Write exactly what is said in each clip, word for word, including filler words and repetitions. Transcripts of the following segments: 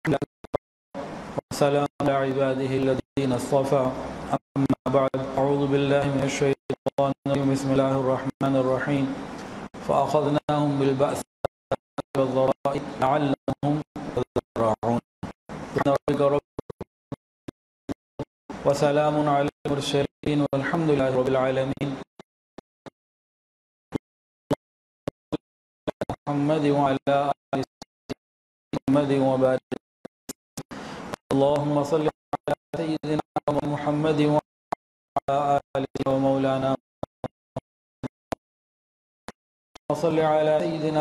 والسلام على عباده الذين اصطفى أما بعد أعوذ بالله من الشيطان الرجيم بسم الله الرحمن الرحيم فأخذناهم بالبأساء والضراء لعلهم يضرعون وسلام على المرسلين والحمد لله رب العالمين محمد وعلى آل محمد وبارك اللهم صل على سيدنا محمد وعلى آله ومولانا وصل على سيدنا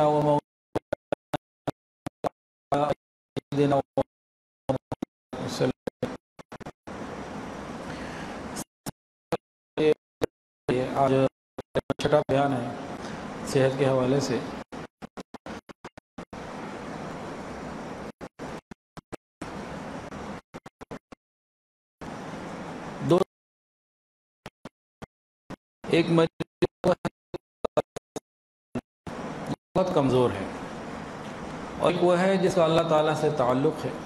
ومولانا سيدنا وسلم. آج چھٹا بیان ہے صحت کے حوالے سے. دو ایک مریض بہت کمزور ہے اور ایک وہ ہے جس کا اللہ تعالیٰ سے تعلق ہے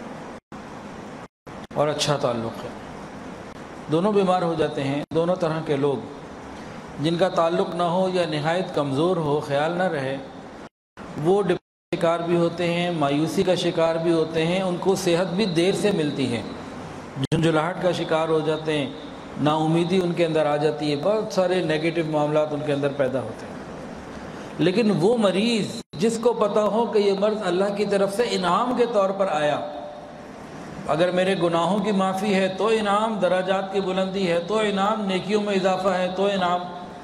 اور اچھا تعلق ہے. دونوں بیمار ہو جاتے ہیں. دونوں طرح کے لوگ جن کا تعلق نہ ہو یا نہایت کمزور ہو, خیال نہ رہے, وہ ڈپریشن کا شکار بھی ہوتے ہیں, مایوسی کا شکار بھی ہوتے ہیں, ان کو صحت بھی دیر سے ملتی ہے, جھنجھلاہٹ کا شکار ہو جاتے ہیں, نا امیدی ان کے اندر آ جاتی ہے, بہت سارے نیگیٹو معاملات ان کے اندر پیدا ہوتے ہیں. لیکن وہ مریض جس کو پتہ ہو کہ یہ مرض اللہ کی طرف سے انعام کے طور پر آیا, اگر میرے گناہوں کی معافی ہے تو انعام, درجات کی بلندی ہے تو انعام, نیکیوں میں اضافہ ہے تو انعام,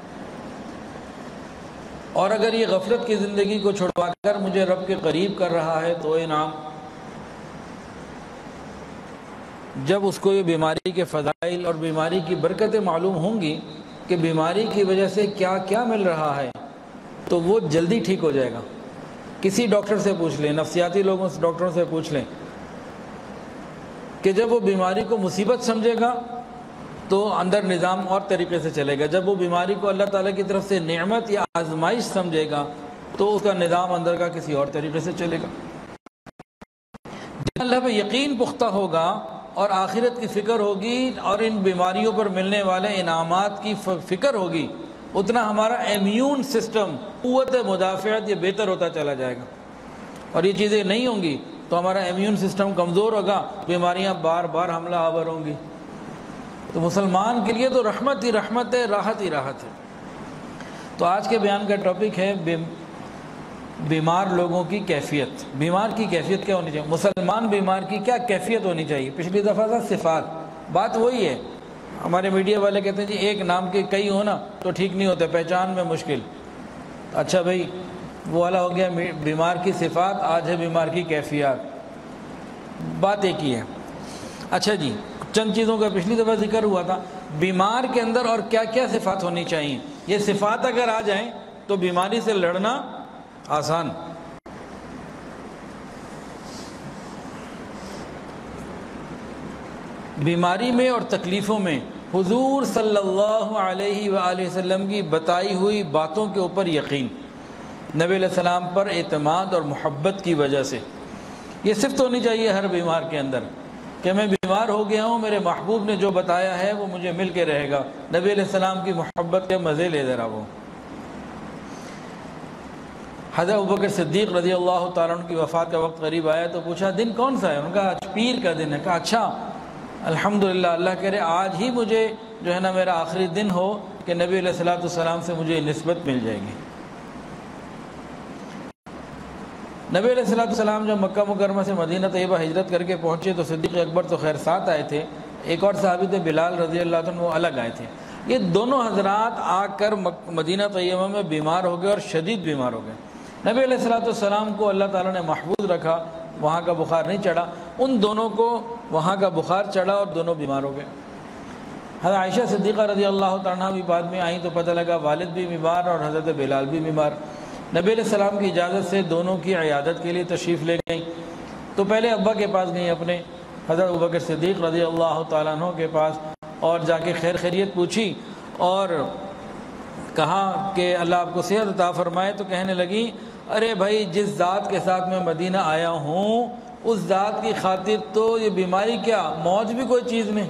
اور اگر یہ غفلت کی زندگی کو چھڑوا کر مجھے رب کے قریب کر رہا ہے تو انعام. جب اس کو یہ بیماری کے فضائل اور بیماری کی برکتیں معلوم ہوں گی کہ بیماری کی وجہ سے کیا کیا مل رہا ہے, تو وہ جلدی ٹھیک ہو جائے گا. کسی ڈاکٹر سے پوچھ لیں, نفسیاتی لوگوں سے, ڈاکٹروں سے پوچھ لیں کہ جب وہ بیماری کو مصیبت سمجھے گا تو اندر نظام اور طریقے سے چلے گا, جب وہ بیماری کو اللہ تعالیٰ کی طرف سے نعمت یا آزمائش سمجھے گا تو اس کا نظام اندر کا کسی اور طریقے سے چلے گا. اللہ پہ یقین پختہ ہوگا اور آخرت کی فکر ہوگی اور ان بیماریوں پر ملنے والے انعامات کی فکر ہوگی, اتنا ہمارا امیون سسٹم, قوت مدافعت یہ بہتر ہوتا چلا جائے گا. اور یہ چیزیں نہیں ہوں گی تو ہمارا امیون سسٹم کمزور ہوگا, بیماریاں بار بار حملہ آور ہوں گی. تو مسلمان کے لیے تو رحمت ہی رحمت ہے, راحت ہی راحت ہے. تو آج کے بیان کا ٹاپک ہے بیمار لوگوں کی کیفیت. بیمار کی کیفیت کیا ہونی چاہیے, مسلمان بیمار کی کیا کیفیت ہونی چاہیے. پچھلی دفعہ تھا صفات, بات وہی ہے. ہمارے میڈیا والے کہتے ہیں جی ایک نام کے کئی ہونا تو ٹھیک نہیں ہوتے, پہچان میں مشکل. اچھا بھائی, وہ والا ہو گیا بیمار کی صفات, آج ہے بیمار کی کیفیات. بات ایک ہی ہے. اچھا جی, چند چیزوں کا پچھلی دفعہ ذکر ہوا تھا. بیمار کے اندر اور کیا کیا صفات ہونی چاہیے. یہ صفات اگر آ جائیں تو بیماری سے لڑنا آسان. بیماری میں اور تکلیفوں میں حضور صلی اللہ علیہ وآلہ وسلم کی بتائی ہوئی باتوں کے اوپر یقین, نبی علیہ السلام پر اعتماد اور محبت کی وجہ سے. یہ صفت ہونی چاہیے ہر بیمار کے اندر کہ میں بیمار ہو گیا ہوں, میرے محبوب نے جو بتایا ہے وہ مجھے مل کے رہے گا. نبی علیہ السلام کی محبت کے مزے لے ذرا وہ. حضرت ابوبکر صدیق رضی اللہ تعالیٰ عنہ کی وفات کا وقت قریب آیا تو پوچھا دن کون سا ہے. ان کا آج پیر کا دن ہے. کہا اچھا الحمدللہ, اللہ کرے آج ہی مجھے جو ہے نا میرا آخری دن ہو کہ نبی علیہ الصلوۃ والسلام سے مجھے نسبت مل جائے گی. نبی علیہ الصلوۃ والسلام جب مکہ مکرمہ سے مدینہ طیبہ ہجرت کر کے پہنچے تو صدیق اکبر تو خیر ساتھ آئے تھے, ایک اور صحابی تھے بلال رضی اللہ عنہ, وہ الگ آئے تھے. یہ دونوں حضرات آ کر مدینہ طیبہ میں بیمار ہو گئے اور شدید بیمار ہو گئے. نبی علیہ الصلوۃ والسلام کو اللہ تعالیٰ نے محفوظ رکھا, وہاں کا بخار نہیں چڑھا. ان دونوں کو وہاں کا بخار چڑھا اور دونوں بیمار ہو گئے. حضرت عائشہ صدیقہ رضی اللہ تعالیٰ عنہ بھی بعد میں آئیں تو پتہ لگا والد بھی بیمار اور حضرت بلال بھی بیمار. نبی علیہ السلام کی اجازت سے دونوں کی عیادت کے لیے تشریف لے گئیں. تو پہلے ابا کے پاس گئیں, اپنے حضرت ابوبکر صدیق رضی اللہ تعالیٰ عنہ کے پاس, اور جا کے خیر خیریت پوچھی اور کہا کہ اللہ آپ کو صحت عطا فرمائے. تو کہنے لگی ارے بھائی جس ذات کے ساتھ میں مدینہ آیا ہوں اس ذات کی خاطر تو یہ بیماری کیا موت بھی کوئی چیز نہیں،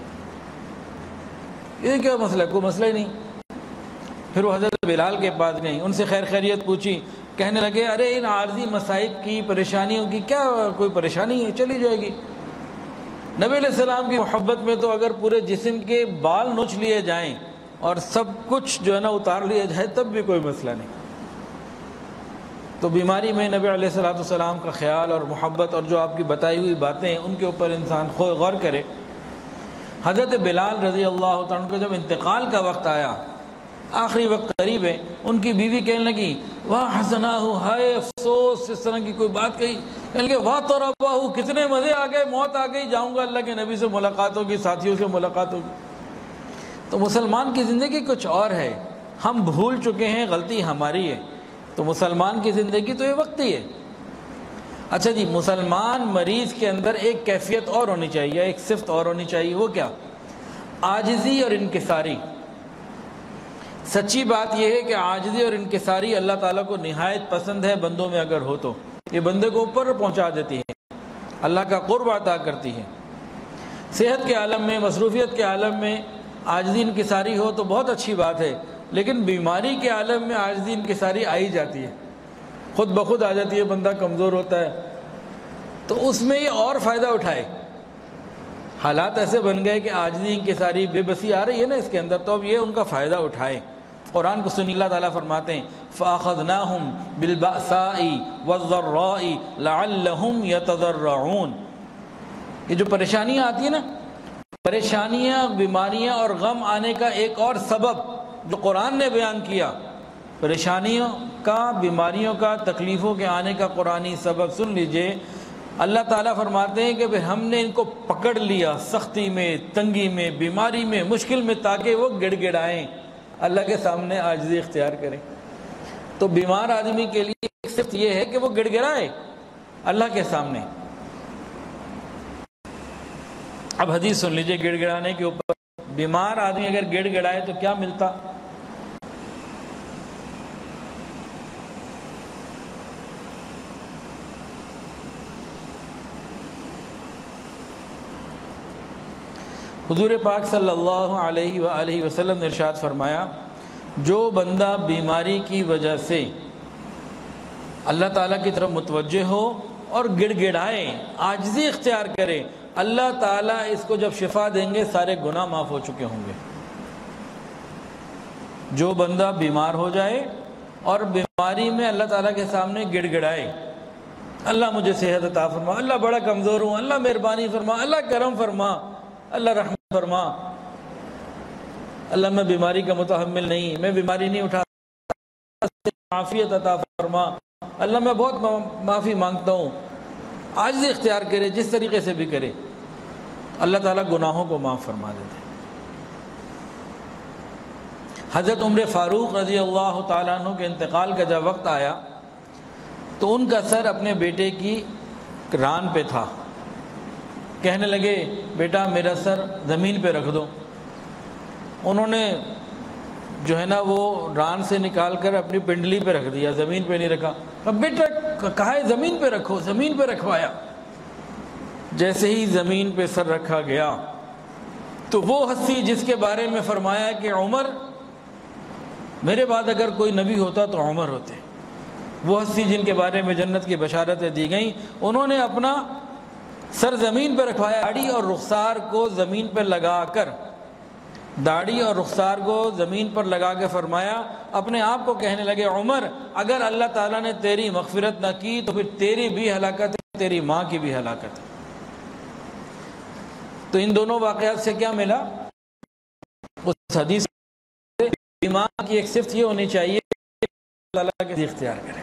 یہ کیا مسئلہ، کوئی مسئلہ ہی نہیں۔ پھر وہ حضرت بلال کے پاس گئیں، ان سے خیر خیریت پوچھی، کہنے لگے ارے ان عارضی مصائب کی پریشانیوں کی کیا کوئی پریشانی ہے، چلی جائے گی۔ نبی علیہ السلام کی محبت میں تو اگر پورے جسم کے بال نوچ لیے جائیں اور سب کچھ جو ہے نا اتار لیا جائے تب بھی کوئی مسئلہ نہیں۔ تو بیماری میں نبی علیہ الصلوۃ والسلام کا خیال اور محبت اور جو آپ کی بتائی ہوئی باتیں ہیں ان کے اوپر انسان غور کرے۔ حضرت بلال رضی اللہ تعالیٰ عنہ کو جب انتقال کا وقت آیا، آخری وقت قریب ہے، ان کی بیوی کہنے لگی واہ حسناہ، ہائے افسوس، اس طرح کی کوئی بات کہی، کہنے لگے واہ طرباہ، کتنے مزے آ گئے، موت آ گئی، جاؤں گا اللہ کے نبی سے ملاقات ہوگی، ساتھیوں سے ملاقات ہوگی۔ تو مسلمان کی زندگی کچھ اور ہے، ہم بھول چکے ہیں، غلطی ہماری ہے۔ تو مسلمان کی زندگی تو یہ وقتی ہے۔ اچھا جی، مسلمان مریض کے اندر ایک کیفیت اور ہونی چاہیے، ایک صفت اور ہونی چاہیے، وہ کیا؟ عاجزی اور انکساری۔ سچی بات یہ ہے کہ عاجزی اور انکساری اللہ تعالیٰ کو نہایت پسند ہے، بندوں میں اگر ہو تو یہ بندے کو اوپر پہنچا دیتی ہے، اللہ کا قرب عطا کرتی ہے۔ صحت کے عالم میں، مصروفیت کے عالم میں عاجزی انکساری ہو تو بہت اچھی بات ہے، لیکن بیماری کے عالم میں عاجزی انکساری آئی جاتی ہے، خود بخود آ جاتی ہے، بندہ کمزور ہوتا ہے، تو اس میں یہ اور فائدہ اٹھائے۔ حالات ایسے بن گئے کہ عاجزی انکساری بے بسی آ رہی ہے نا اس کے اندر، تو اب یہ ان کا فائدہ اٹھائے۔ قرآن کو سنی، اللہ تعالیٰ فرماتے ہیں فَأَخَذْنَاهُمْ بِالْبَأْسَاءِ وَالضَّرَّاءِ لَعَلَّهُمْ يَتَضَرَّعُونَ۔ یہ جو پریشانیاں آتی ہیں نا، پریشانیاں، بیماریاں اور غم آنے کا ایک اور سبب جو قرآن نے بیان کیا، پریشانیوں کا، بیماریوں کا، تکلیفوں کے آنے کا قرآنی سبب سن لیجئے۔ اللہ تعالیٰ فرماتے ہیں کہ پھر ہم نے ان کو پکڑ لیا سختی میں، تنگی میں، بیماری میں، مشکل میں، تاکہ وہ گڑ گڑائیں، اللہ کے سامنے عاجزی اختیار کریں۔ تو بیمار آدمی کے لیے ایک صفت یہ ہے کہ وہ گڑ گڑائے اللہ کے سامنے۔ اب حدیث سن لیجئے گڑ گڑانے کے اوپر۔ بیمار آدمی اگر گڑ گڑائے تو کیا ملتا؟ حضور پاک صلی اللہ علیہ وآلہ وسلم نے ارشاد فرمایا، جو بندہ بیماری کی وجہ سے اللہ تعالیٰ کی طرف متوجہ ہو اور گڑ گڑائے، عاجزی اختیار کرے، اللہ تعالیٰ اس کو جب شفا دیں گے سارے گناہ معاف ہو چکے ہوں گے۔ جو بندہ بیمار ہو جائے اور بیماری میں اللہ تعالیٰ کے سامنے گڑ گڑائے، اللہ مجھے صحت عطا فرما، اللہ بڑا کمزور ہوں، اللہ مہربانی فرما، اللہ کرم فرما، اللہ رحمت فرما، اللہ میں بیماری کا متحمل نہیں، میں بیماری نہیں اٹھا، عافیت عطا فرما، اللہ میں بہت معافی مانگتا ہوں۔ عاجزی اختیار کرے، جس طریقے سے بھی کرے، اللہ تعالیٰ گناہوں کو معاف فرما دیتے ہیں۔ حضرت عمر فاروق رضی اللہ تعالیٰ عنہ کے انتقال کا جب وقت آیا تو ان کا سر اپنے بیٹے کی ران پہ تھا، کہنے لگے بیٹا میرا سر زمین پہ رکھ دو۔ انہوں نے جو ہے نا وہ ران سے نکال کر اپنی پنڈلی پہ رکھ دیا، زمین پہ نہیں رکھا۔ اب بیٹا کہا ہے زمین پہ رکھو، زمین پہ رکھوایا۔ جیسے ہی زمین پہ سر رکھا گیا تو وہ ہستی جس کے بارے میں فرمایا کہ عمر، میرے بعد اگر کوئی نبی ہوتا تو عمر ہوتے، وہ ہستی جن کے بارے میں جنت کی بشارتیں دی گئیں، انہوں نے اپنا سر زمین پہ رکھوایا، داڑھی اور رخسار کو زمین پہ لگا کر، داڑھی اور رخسار کو زمین پر لگا کے فرمایا، اپنے آپ کو کہنے لگے عمر اگر اللہ تعالیٰ نے تیری مغفرت نہ کی تو پھر تیری بھی ہلاکت ہے، تیری ماں کی بھی ہلاکت ہے۔ تو ان دونوں واقعات سے کیا ملا؟ اس حدیث سے ایمان کی ایک صفت یہ ہونی چاہیے کہ اللہ کے اختیار کرے۔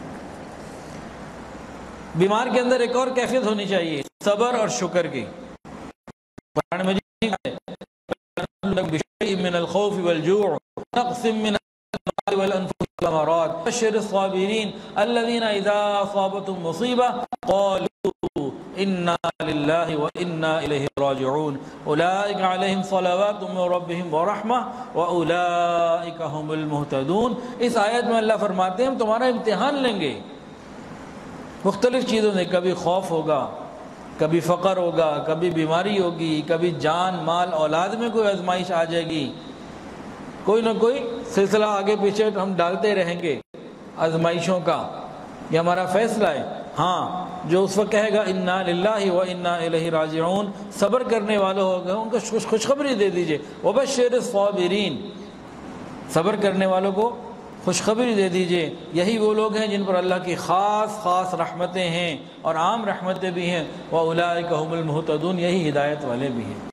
بیمار کے اندر ایک اور کیفیت ہونی چاہیے، صبر اور شکر کی۔ قرآن مجید ہے بِشَيْءٍ مِّنَ الْخَوْفِ وَالْجُوعِ نَقْصٍ مِّنَ الْأَمْوَالِ وَالْأَنفُسِ وَالثَّمَرَاتِ وَبَشِّرِ الصَّابِرِينَ الَّذِينَ إِذَا أَصَابَتْهُمْ مُصِيبَةٌ قَالُوا إِنَّا لِلَّهِ وَإِنَّا إِلَيْهِ رَاجِعُونَ أُولَٰئِكَ عَلَيْهِمْ صَلَوَاتٌ مِّن رَّبِّهِمْ وَرَحْمَةٌ وَأُولَٰئِكَ هُمُ الْمُهْتَدُونَ۔ اس آیت میں اللہ فرماتے ہیں ہم تمہارا امتحان لیں گے، مختلف چیزوں سے، کبھی خوف ہوگا، کبھی فقر ہوگا، کبھی بیماری ہوگی، کبھی جان مال اولاد میں کوئی آزمائش آ جائے گی، کوئی نہ کوئی سلسلہ آگے پیچھے ہم ڈالتے رہیں گے آزمائشوں کا، یہ ہمارا فیصلہ ہے۔ ہاں جو اس وقت کہے گا انا للہ و انا الیہ راجعون، صبر کرنے والوں ہوگا ان کو خوشخبری دے دیجئے، وبشر الصابرین، صبر کرنے والوں کو خوشخبری دے دیجئے، یہی وہ لوگ ہیں جن پر اللہ کی خاص خاص رحمتیں ہیں اور عام رحمتیں بھی ہیں، وَأُولَٰئِكَ هُمُ الْمُهْتَدُونَ، یہی ہدایت والے بھی ہیں۔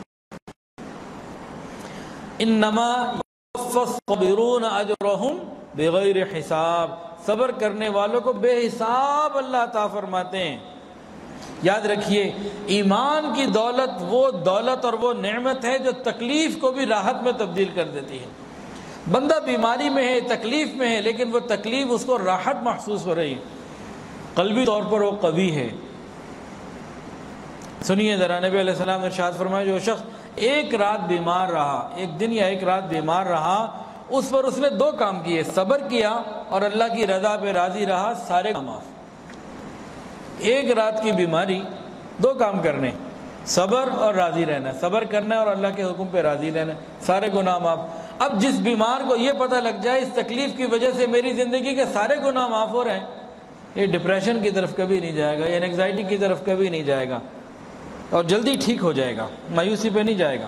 انما یوفی الصابرون اجرهم بغیر حساب، صبر کرنے والوں کو بے حساب اللہ عطا فرماتے ہیں۔ یاد رکھیے ایمان کی دولت وہ دولت اور وہ نعمت ہے جو تکلیف کو بھی راحت میں تبدیل کر دیتی ہے۔ بندہ بیماری میں ہے، تکلیف میں ہے، لیکن وہ تکلیف اس کو راحت محسوس ہو رہی ہے، قلبی طور پر وہ قوی ہے۔ سنیے ذرا، نبی علیہ السلام نے ارشاد فرمایا جو شخص ایک رات بیمار رہا، ایک دن یا ایک رات بیمار رہا، اس پر اس نے دو کام کیے، صبر کیا اور اللہ کی رضا پہ راضی رہا، سارے کام معاف۔ ایک رات کی بیماری، دو کام کرنے، صبر اور راضی رہنا، صبر کرنا اور اللہ کے حکم پہ راضی رہنا، سارے گناہ معاف۔ اب جس بیمار کو یہ پتہ لگ جائے اس تکلیف کی وجہ سے میری زندگی کے سارے گناہ معاف ہو رہے ہیں، یہ ڈپریشن کی طرف کبھی نہیں جائے گا، یہ انگزائٹی کی طرف کبھی نہیں جائے گا، اور جلدی ٹھیک ہو جائے گا، مایوسی پہ نہیں جائے گا۔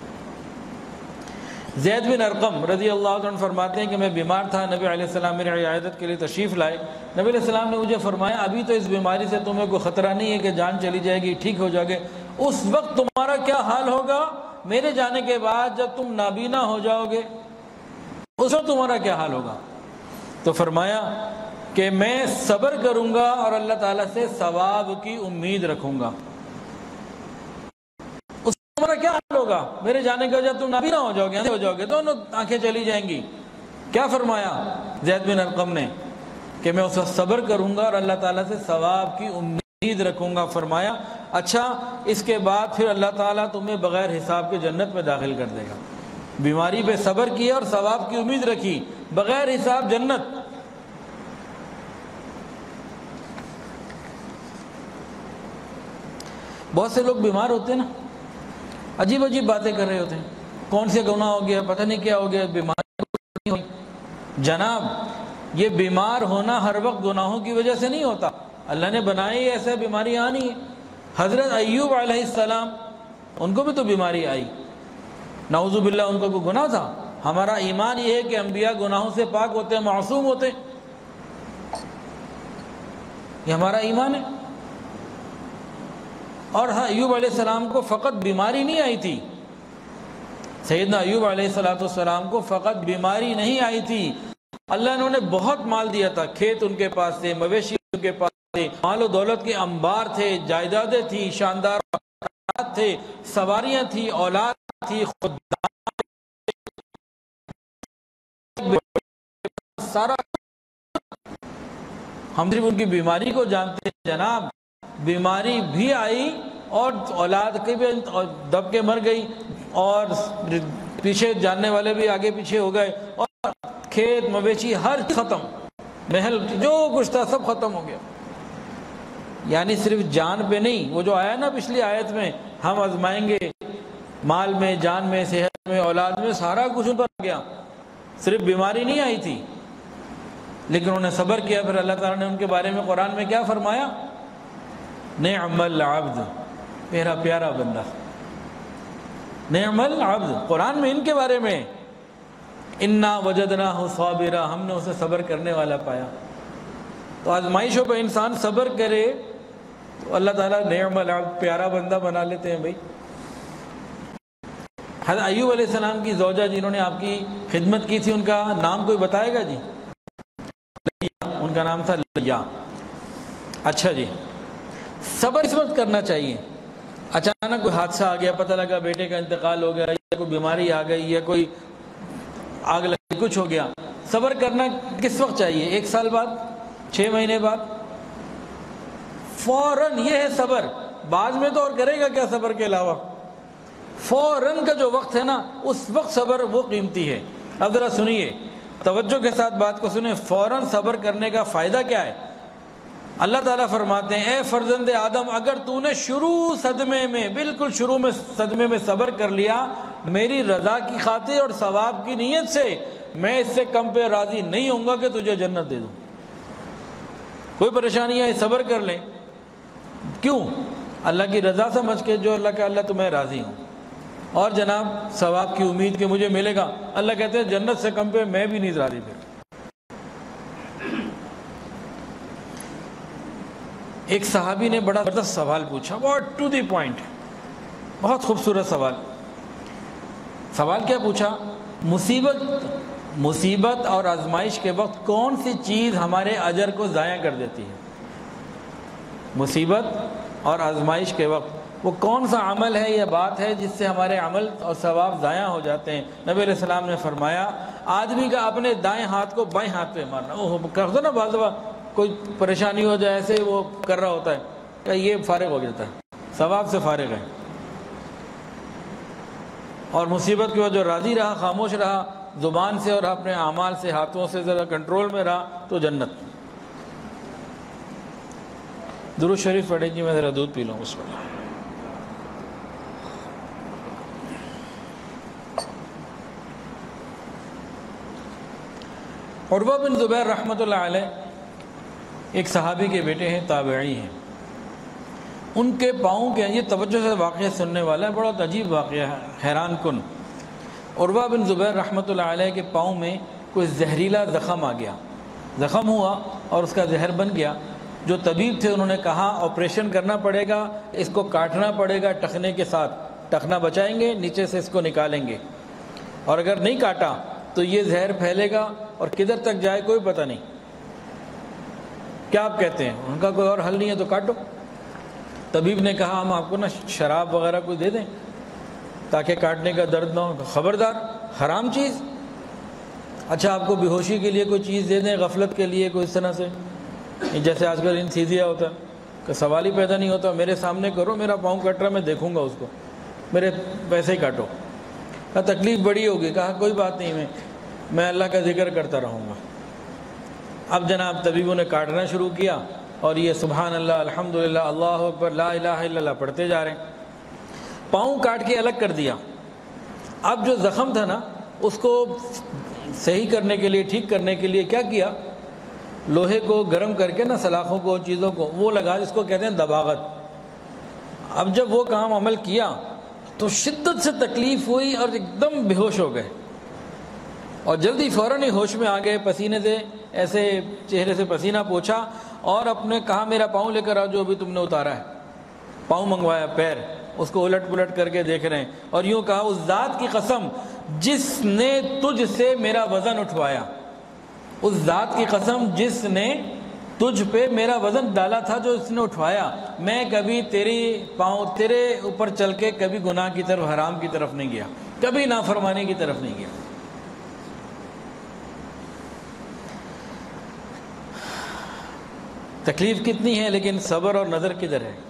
زید بن ارقم رضی اللہ عنہ فرماتے ہیں کہ میں بیمار تھا، نبی علیہ السلام میری عیادت کے لیے تشریف لائے، نبی علیہ السلام نے مجھے فرمایا ابھی تو اس بیماری سے تمہیں کوئی خطرہ نہیں ہے کہ جان چلی جائے گی، ٹھیک ہو جاؤ گے، اس وقت تمہارا کیا حال ہوگا میرے جانے کے بعد جب تم نابینا ہو جاؤ گے، اس وقت تمہارا کیا حال ہوگا؟ تو فرمایا کہ میں صبر کروں گا اور اللہ تعالیٰ سے ثواب کی امید رکھوں گا۔ اس وقت تمہارا کیا حال ہوگا میرے جانے کے بعد جب تم نابینا ہو جاؤ گے، ہو جاؤ گے، دونوں آنکھیں چلی جائیں گی۔ کیا فرمایا زید بن ارقم نے کہ میں اس وقت صبر کروں گا اور اللہ تعالیٰ سے ثواب کی امید رکھوں گا۔ فرمایا اچھا اس کے بعد پھر اللہ تعالیٰ تمہیں بغیر حساب کے جنت میں داخل کر دے گا۔ بیماری پہ صبر کیا اور ثواب کی امید رکھی، بغیر حساب جنت۔ بہت سے لوگ بیمار ہوتے ہیں نا، عجیب عجیب باتیں کر رہے ہوتے ہیں، کون سے گناہ ہو گیا، پتہ نہیں کیا ہو گیا، بیماری نہیں ہوئی۔ جناب یہ بیمار ہونا ہر وقت گناہوں کی وجہ سے نہیں ہوتا، اللہ نے بنائی ایسا بیماری آنی ہے۔ حضرت ایوب علیہ السلام ان کو بھی تو بیماری آئی، نعوذ باللہ ان کو کوئی گناہ تھا؟ ہمارا ایمان یہ ہے کہ انبیاء گناہوں سے پاک ہوتے ہیں، معصوم ہوتے ہیں، یہ ہمارا ایمان ہے۔ اور ہاں ایوب علیہ السلام کو فقط بیماری نہیں آئی تھی، سیدنا ایوب علیہ السلام کو فقط بیماری نہیں آئی تھی، اللہ نے انہیں بہت مال دیا تھا، کھیت ان کے پاس تھے، مویشی ان کے پاس تھے، مال و دولت کے انبار تھے، جائیدادیں تھیں، شاندار مکانات تھے، سواریاں تھیں، اولاد تھی، خدام سارا۔ ہم صرف ان کی بیماری کو جانتے ہیں جناب، بیماری بھی آئی اور اولاد کے بھی دب کے مر گئی، اور پیچھے جاننے والے بھی آگے پیچھے ہو گئے، اور کھیت مویشی ہر ختم، محل جو کچھ تھا سب ختم ہو گیا۔ یعنی صرف جان پہ نہیں، وہ جو آیا نا پچھلی آیت میں، ہم آزمائیں گے مال میں، جان میں، صحت میں، اولاد میں، سارا کچھ ان پر آ گیا، صرف بیماری نہیں آئی تھی، لیکن انہوں نے صبر کیا۔ پھر اللہ تعالیٰ نے ان کے بارے میں قرآن میں کیا فرمایا؟ نعم العبد، میرا پیارا بندہ، نعم العبد، قرآن میں ان کے بارے میں، انا وجدناہ صابرا، ہم نے اسے صبر کرنے والا پایا۔ تو آزمائشوں پہ انسان صبر کرے تو اللہ تعالیٰ نعم العبد، پیارا بندہ بنا لیتے ہیں بھائی۔ حضرت ایوب علیہ السلام کی زوجہ جنہوں نے آپ کی خدمت کی تھی، ان کا نام کوئی بتائے گا جی؟ ان کا نام تھا لیا۔ اچھا جی، صبر اس وقت کرنا چاہیے۔ اچانک کوئی حادثہ آ گیا، پتہ لگا بیٹے کا انتقال ہو گیا، یا کوئی بیماری آ گئی، یا کوئی آگ لگی، کچھ ہو گیا، صبر کرنا کس وقت چاہیے؟ ایک سال بعد، چھ مہینے بعد، فوراً، یہ ہے صبر۔ بعد میں تو اور کرے گا کیا صبر کے علاوہ؟ فوراً کا جو وقت ہے نا، اس وقت صبر وہ قیمتی ہے۔ اب ذرا سنیے، توجہ کے ساتھ بات کو سنیں، فوراً صبر کرنے کا فائدہ کیا ہے؟ اللہ تعالیٰ فرماتے ہیں اے فرزند آدم، اگر تو نے شروع صدمے میں بالکل شروع میں صدمے میں صبر کر لیا میری رضا کی خاطر اور ثواب کی نیت سے، میں اس سے کم پہ راضی نہیں ہوں گا کہ تجھے جنت دے دوں۔ کوئی پریشانی ہے صبر کر لیں، کیوں؟ اللہ کی رضا سمجھ کے، جو اللہ کہ اللہ تمہیں راضی ہوں، اور جناب ثواب کی امید کہ مجھے ملے گا۔ اللہ کہتے ہیں جنت سے کم پہ میں بھی نہیں راضی پھر۔ ایک صحابی نے بڑا زبردست سوال پوچھا، بہت ٹو دی پوائنٹ، بہت خوبصورت سوال۔ سوال کیا پوچھا؟ مصیبت مصیبت اور آزمائش کے وقت کون سی چیز ہمارے اجر کو ضائع کر دیتی ہے؟ مصیبت اور آزمائش کے وقت وہ کون سا عمل ہے یا بات ہے جس سے ہمارے عمل اور ثواب ضائع ہو جاتے ہیں؟ نبی علیہ السلام نے فرمایا آدمی کا اپنے دائیں ہاتھ کو بائیں ہاتھ پہ مارنا۔ وہ کر دو نا، بعض دفعہ کوئی پریشانی ہو جائے ایسے وہ کر رہا ہوتا ہے کہ یہ فارغ ہو جاتا ہے، ثواب سے فارغ ہے۔ اور مصیبت کی وجہ جو راضی رہا، خاموش رہا، زبان سے اور اپنے اعمال سے، ہاتھوں سے ذرا کنٹرول میں رہا تو جنت۔ درود شریف پڑھیں جی، میں ذرا دودھ پی لوں اس وقت۔ عروہ بن زبیر رحمۃ اللہ علیہ ایک صحابی کے بیٹے ہیں، تابعی ہیں۔ ان کے پاؤں کے، یہ توجہ سے واقعہ سننے والا ہے، بڑا عجیب واقعہ ہے، حیران کن۔ عروہ بن زبیر رحمۃ اللہ علیہ کے پاؤں میں کوئی زہریلا زخم آ گیا، زخم ہوا اور اس کا زہر بن گیا۔ جو طبیب تھے انہوں نے کہا آپریشن کرنا پڑے گا، اس کو کاٹنا پڑے گا ٹخنے کے ساتھ، ٹخنا بچائیں گے، نیچے سے اس کو نکالیں گے، اور اگر نہیں کاٹا تو یہ زہر پھیلے گا اور کدھر تک جائے کوئی پتہ نہیں۔ کیا آپ کہتے ہیں؟ ان کا کوئی اور حل نہیں ہے تو کاٹو۔ طبیب نے کہا ہم آپ کو نا شراب وغیرہ کوئی دے دیں تاکہ کاٹنے کا درد نہ ہو۔ خبردار، حرام چیز۔ اچھا آپ کو بے ہوشی کے لیے کوئی چیز دے دیں، غفلت کے لیے کوئی اس طرح سے، جیسے آج کل انسیزیا ہوتا ہے کہ سوال ہی پیدا نہیں ہوتا، میرے سامنے کرو، میرا پاؤں کٹ رہا میں دیکھوں گا اس کو، میرے پیسے ہی کاٹو۔ کہا تکلیف بڑی ہوگی، کہا کوئی بات نہیں، میں میں اللہ کا ذکر کرتا رہوں گا۔ اب جناب طبیبوں نے کاٹنا شروع کیا اور یہ سبحان اللہ، الحمدللہ، اللہ اکبر، لا الہ الا اللہ پڑھتے جا رہے ہیں۔ پاؤں کاٹ کے الگ کر دیا۔ اب جو زخم تھا نا اس کو صحیح کرنے کے لیے، ٹھیک کرنے کے لیے کیا کیا؟ لوہے کو گرم کر کے نا، سلاخوں کو، چیزوں کو وہ لگا، جس کو کہتے ہیں دباغت۔ اب جب وہ کام عمل کیا تو شدت سے تکلیف ہوئی اور ایک دم بے ہوش ہو گئے، اور جلدی فوراً ہی ہوش میں آ گئے، پسینے سے ایسے چہرے سے پسینہ پوچھا اور اپنے کہا میرا پاؤں لے کر آؤ جو ابھی تم نے اتارا ہے۔ پاؤں منگوایا، پیر، اس کو الٹ پلٹ کر کے دیکھ رہے ہیں، اور یوں کہا اس ذات کی قسم جس نے تجھ سے میرا وزن اٹھوایا، اس ذات کی قسم جس نے تجھ پہ میرا وزن ڈالا تھا، جو اس نے اٹھوایا، میں کبھی تیری پاؤں تیرے اوپر چل کے کبھی گناہ کی طرف، حرام کی طرف نہیں گیا، کبھی نافرمانی کی طرف نہیں گیا۔ تکلیف کتنی ہے لیکن صبر اور نظر کدھر ہے؟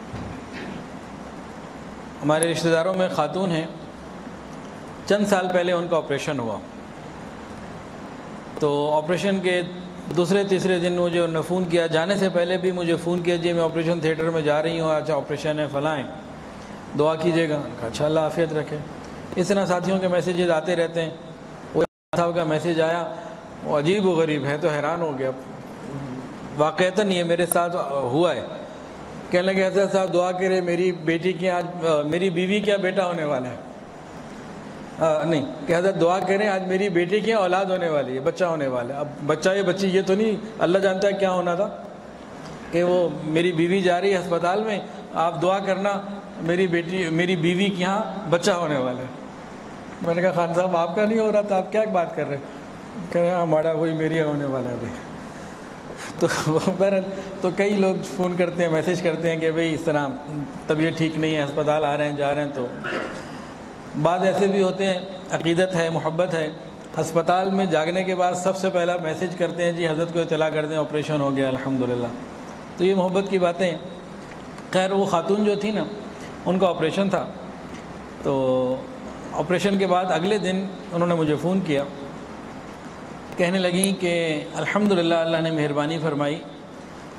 ہمارے رشتہ داروں میں خاتون ہیں، چند سال پہلے ان کا آپریشن ہوا، تو آپریشن کے دوسرے تیسرے دن مجھے انہوں نے فون کیا، جانے سے پہلے بھی مجھے فون کیا، جی میں آپریشن تھیٹر میں جا رہی ہوں، اچھا آپریشن ہے، فلاں ہے، دعا کیجیے گا۔ اچھا اللہ عافیت رکھے۔ اس طرح ساتھیوں کے میسیجز آتے رہتے ہیں۔ وہ صاحب کا میسیج آیا، وہ عجیب و غریب ہے، تو حیران ہو گیا، واقعتاً یہ میرے ساتھ ہوا ہے۔ کہنے لگے حضرت صاحب دعا کرے، میری بیٹی کی آج، میری بیوی کیا بیٹا ہونے والا ہے، آ, نہیں کہ حضرت دعا کریں آج میری بیٹی کی اولاد ہونے والی ہے، بچہ ہونے والا ہے۔ اب بچہ یا بچی یہ تو نہیں، اللہ جانتا ہے کیا ہونا تھا، کہ وہ میری بیوی جا رہی ہے ہسپتال میں، آپ دعا کرنا میری بیٹی، میری بیوی کے یہاں بچہ ہونے والا ہے۔ میں نے کہا خان صاحب آپ کا نہیں ہو رہا تھا، آپ کیا بات کر رہے ہیں؟ کہ ہمارا وہی میری ہونے والا ہے ابھی۔ تو بہرحال تو کئی لوگ فون کرتے ہیں، میسیج کرتے ہیں کہ بھئی اس طرح طبیعت ٹھیک نہیں ہے، ہسپتال آ رہے ہیں، جا رہے ہیں۔ تو بعض ایسے بھی ہوتے ہیں، عقیدت ہے، محبت ہے، ہسپتال میں جاگنے کے بعد سب سے پہلا میسیج کرتے ہیں جی حضرت کو اطلاع کر دیں آپریشن ہو گیا الحمدللہ۔ تو یہ محبت کی باتیں ہیں۔ خیر وہ خاتون جو تھی نا، ان کا آپریشن تھا، تو آپریشن کے بعد اگلے دن انہوں نے مجھے فون کیا، کہنے لگیں کہ الحمدللہ اللہ نے مہربانی فرمائی،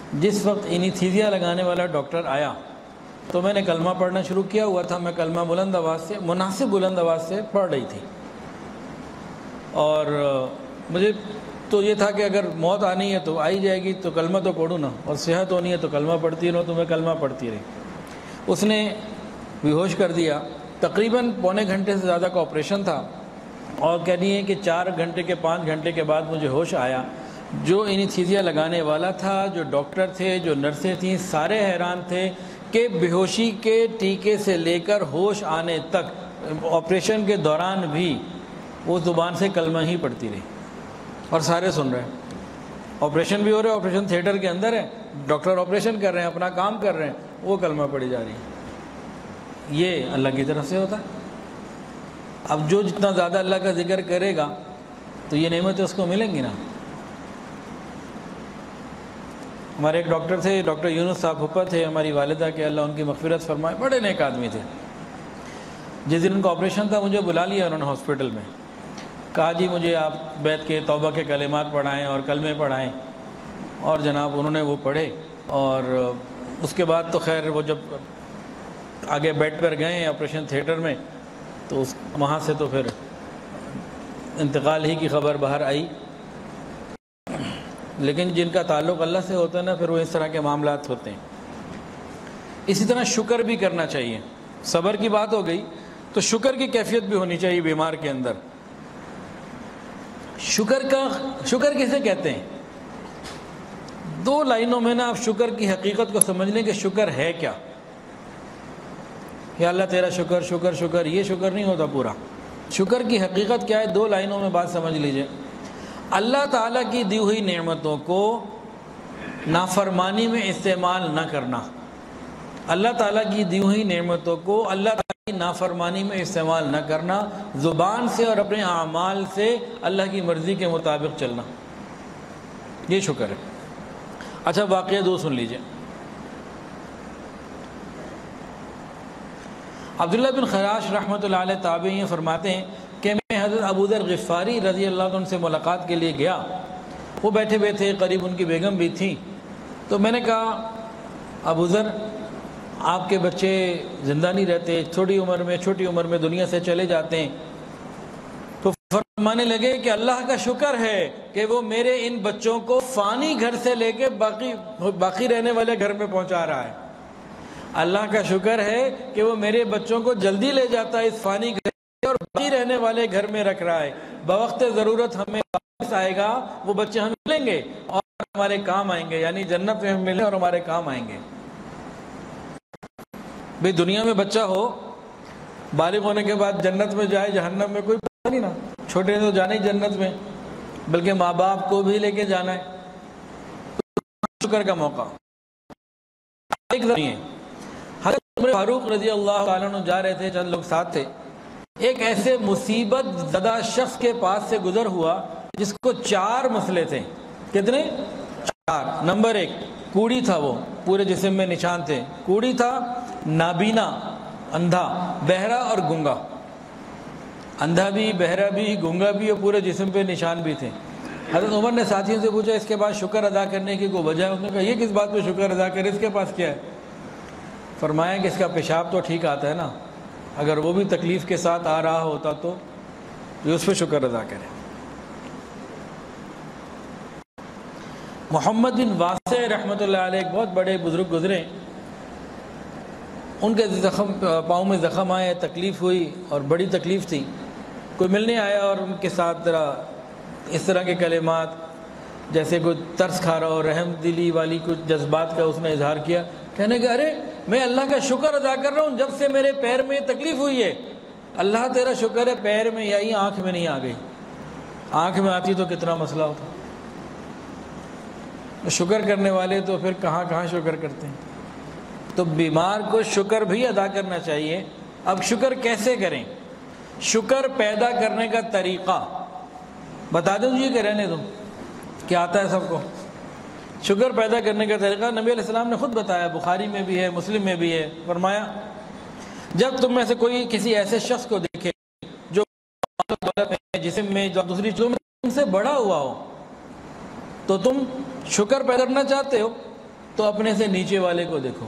جس وقت اینیتھیزیا لگانے والا ڈاکٹر آیا تو میں نے کلمہ پڑھنا شروع کیا ہوا تھا. میں کلمہ بلند آواز سے مناسب بلند آواز سے پڑھ رہی تھی, اور مجھے تو یہ تھا کہ اگر موت آنی ہے تو آئی جائے گی تو کلمہ تو پڑھوں نا, اور صحت ہونی ہے تو کلمہ پڑھتی رہو, تو میں کلمہ پڑھتی رہی. اس نے بے ہوش کر دیا. تقریباً پونے گھنٹے سے زیادہ کا آپریشن تھا, اور کہنی ہے کہ چار گھنٹے کے پانچ گھنٹے کے بعد مجھے ہوش آیا. جو اینیتھیزیا لگانے والا تھا, جو ڈاکٹر تھے, جو نرسیں تھیں, سارے حیران تھے کہ بے ہوشی کے ٹیکے سے لے کر ہوش آنے تک آپریشن کے دوران بھی وہ زبان سے کلمہ ہی پڑھتی رہی, اور سارے سن رہے ہیں. آپریشن بھی ہو رہا ہے, آپریشن تھیٹر کے اندر ہے, ڈاکٹر آپریشن کر رہے ہیں, اپنا کام کر رہے ہیں, وہ کلمہ پڑھی جا رہی ہے. یہ اللہ کی طرف سے ہوتا ہے. اب جو جتنا زیادہ اللہ کا ذکر کرے گا تو یہ نعمتیں اس کو ملیں گی نا. ہمارے ایک ڈاکٹر تھے, ڈاکٹر یونس صاحب پھپھا تھے, ہماری والدہ کے اللہ ان کی مغفرت فرمائے, بڑے نیک آدمی تھے. جس دن ان کا آپریشن تھا مجھے بلا لیا انہوں نے ہاسپٹل میں, کہا جی مجھے آپ بیت کے توبہ کے کلمات پڑھائیں اور کلمے پڑھائیں, اور جناب انہوں نے وہ پڑھے. اور اس کے بعد تو خیر وہ جب آگے بیڈ پر گئے آپریشن تھیٹر میں تو اس وہاں سے تو پھر انتقال ہی کی خبر باہر آئی. لیکن جن کا تعلق اللہ سے ہوتا ہے نا, پھر وہ اس طرح کے معاملات ہوتے ہیں. اسی طرح شکر بھی کرنا چاہیے. صبر کی بات ہو گئی تو شکر کی کیفیت بھی ہونی چاہیے بیمار کے اندر. شکر کا شکر کسے کہتے ہیں؟ دو لائنوں میں نا آپ شکر کی حقیقت کو سمجھ لیں کہ شکر ہے کیا. یا اللہ تیرا شکر شکر شکر, یہ شکر نہیں ہوتا پورا. شکر کی حقیقت کیا ہے؟ دو لائنوں میں بات سمجھ لیجئے. اللہ تعالیٰ کی دی ہوئی نعمتوں کو نافرمانی میں استعمال نہ کرنا. اللہ تعالیٰ کی دی ہوئی نعمتوں کو اللہ تعالیٰ کی نافرمانی میں استعمال نہ کرنا, زبان سے اور اپنے اعمال سے اللہ کی مرضی کے مطابق چلنا, یہ شکر ہے. اچھا واقعہ دو سن لیجئے. عبداللہ بن خراش رحمۃ اللہ علیہ تابعی فرماتے ہیں کہ میں حضرت ابو ذر غفاری رضی اللہ عنہ سے ملاقات کے لیے گیا. وہ بیٹھے ہوئے تھے, قریب ان کی بیگم بھی تھیں. تو میں نے کہا ابو ذر آپ کے بچے زندہ نہیں رہتے, چھوٹی عمر میں چھوٹی عمر میں دنیا سے چلے جاتے ہیں. تو فرمانے لگے کہ اللہ کا شکر ہے کہ وہ میرے ان بچوں کو فانی گھر سے لے کے باقی باقی رہنے والے گھر میں پہنچا رہا ہے. اللہ کا شکر ہے کہ وہ میرے بچوں کو جلدی لے جاتا ہے اس فانی گھر اور باقی رہنے والے گھر میں رکھ رہا ہے. بوقت ضرورت ہمیں واپس آئے گا, وہ بچے ہمیں ملیں گے اور ہمارے کام آئیں گے, یعنی جنت میں ہم ملیں اور ہمارے کام آئیں گے. بھئی دنیا میں بچہ ہو, بالغ ہونے کے بعد جنت میں جائے جہنم میں کوئی پتہ نہیں نا. چھوٹے تو جانا ہی جنت میں, بلکہ ماں باپ کو بھی لے کے جانا ہے. شکر کا موقع ایک نہیں ہے. حضرت عمر فاروق رضی اللہ عنہ جا رہے تھے, چند لوگ ساتھ تھے. ایک ایسے مصیبت زدہ شخص کے پاس سے گزر ہوا جس کو چار مسئلے تھے. کتنے؟ چار. نمبر ایک, کوڑی تھا, وہ پورے جسم میں نشان تھے. کوڑی تھا, نابینا اندھا, بہرا اور گنگا. اندھا بھی, بہرا بھی, گنگا بھی, اور پورے جسم پہ نشان بھی تھے. حضرت عمر نے ساتھیوں سے پوچھا اس کے بعد شکر ادا کرنے کی کوئی وجہ ہے؟ اس نے کہا یہ کس بات پہ شکر ادا کرے, اس کے پاس کیا ہے؟ فرمایا کہ اس کا پیشاب تو ٹھیک آتا ہے نا, اگر وہ بھی تکلیف کے ساتھ آ رہا ہوتا تو یہ اس پہ شکر ادا کرے. محمد بن واسع رحمۃ اللہ علیہ ایک بہت بڑے بزرگ گزرے. ان کے زخم پاؤں میں زخم آئے, تکلیف ہوئی اور بڑی تکلیف تھی. کوئی ملنے آیا اور ان کے ساتھ ذرا اس طرح کے کلمات جیسے کوئی ترس کھا رہا ہو, رحم دلی والی کچھ جذبات کا اس نے اظہار کیا. کہنے کہ ارے میں اللہ کا شکر ادا کر رہا ہوں جب سے میرے پیر میں تکلیف ہوئی ہے. اللہ تیرا شکر ہے پیر میں یا آنکھ میں نہیں آ گئی. آنکھ میں آتی تو کتنا مسئلہ ہوتا. شکر کرنے والے تو پھر کہاں کہاں شکر کرتے ہیں. تو بیمار کو شکر بھی ادا کرنا چاہیے. اب شکر کیسے کریں؟ شکر پیدا کرنے کا طریقہ بتا دوں جی کہ رہنے دوں, کیا آتا ہے سب کو؟ شکر پیدا کرنے کا طریقہ نبی علیہ السلام نے خود بتایا, بخاری میں بھی ہے, مسلم میں بھی ہے. فرمایا جب تم میں سے کوئی کسی ایسے شخص کو دیکھے جو جسم میں جو دوسری چیزوں میں تم سے بڑا ہوا ہو تو تم شکر پیدا کرنا چاہتے ہو, تو اپنے سے نیچے والے کو دیکھو۔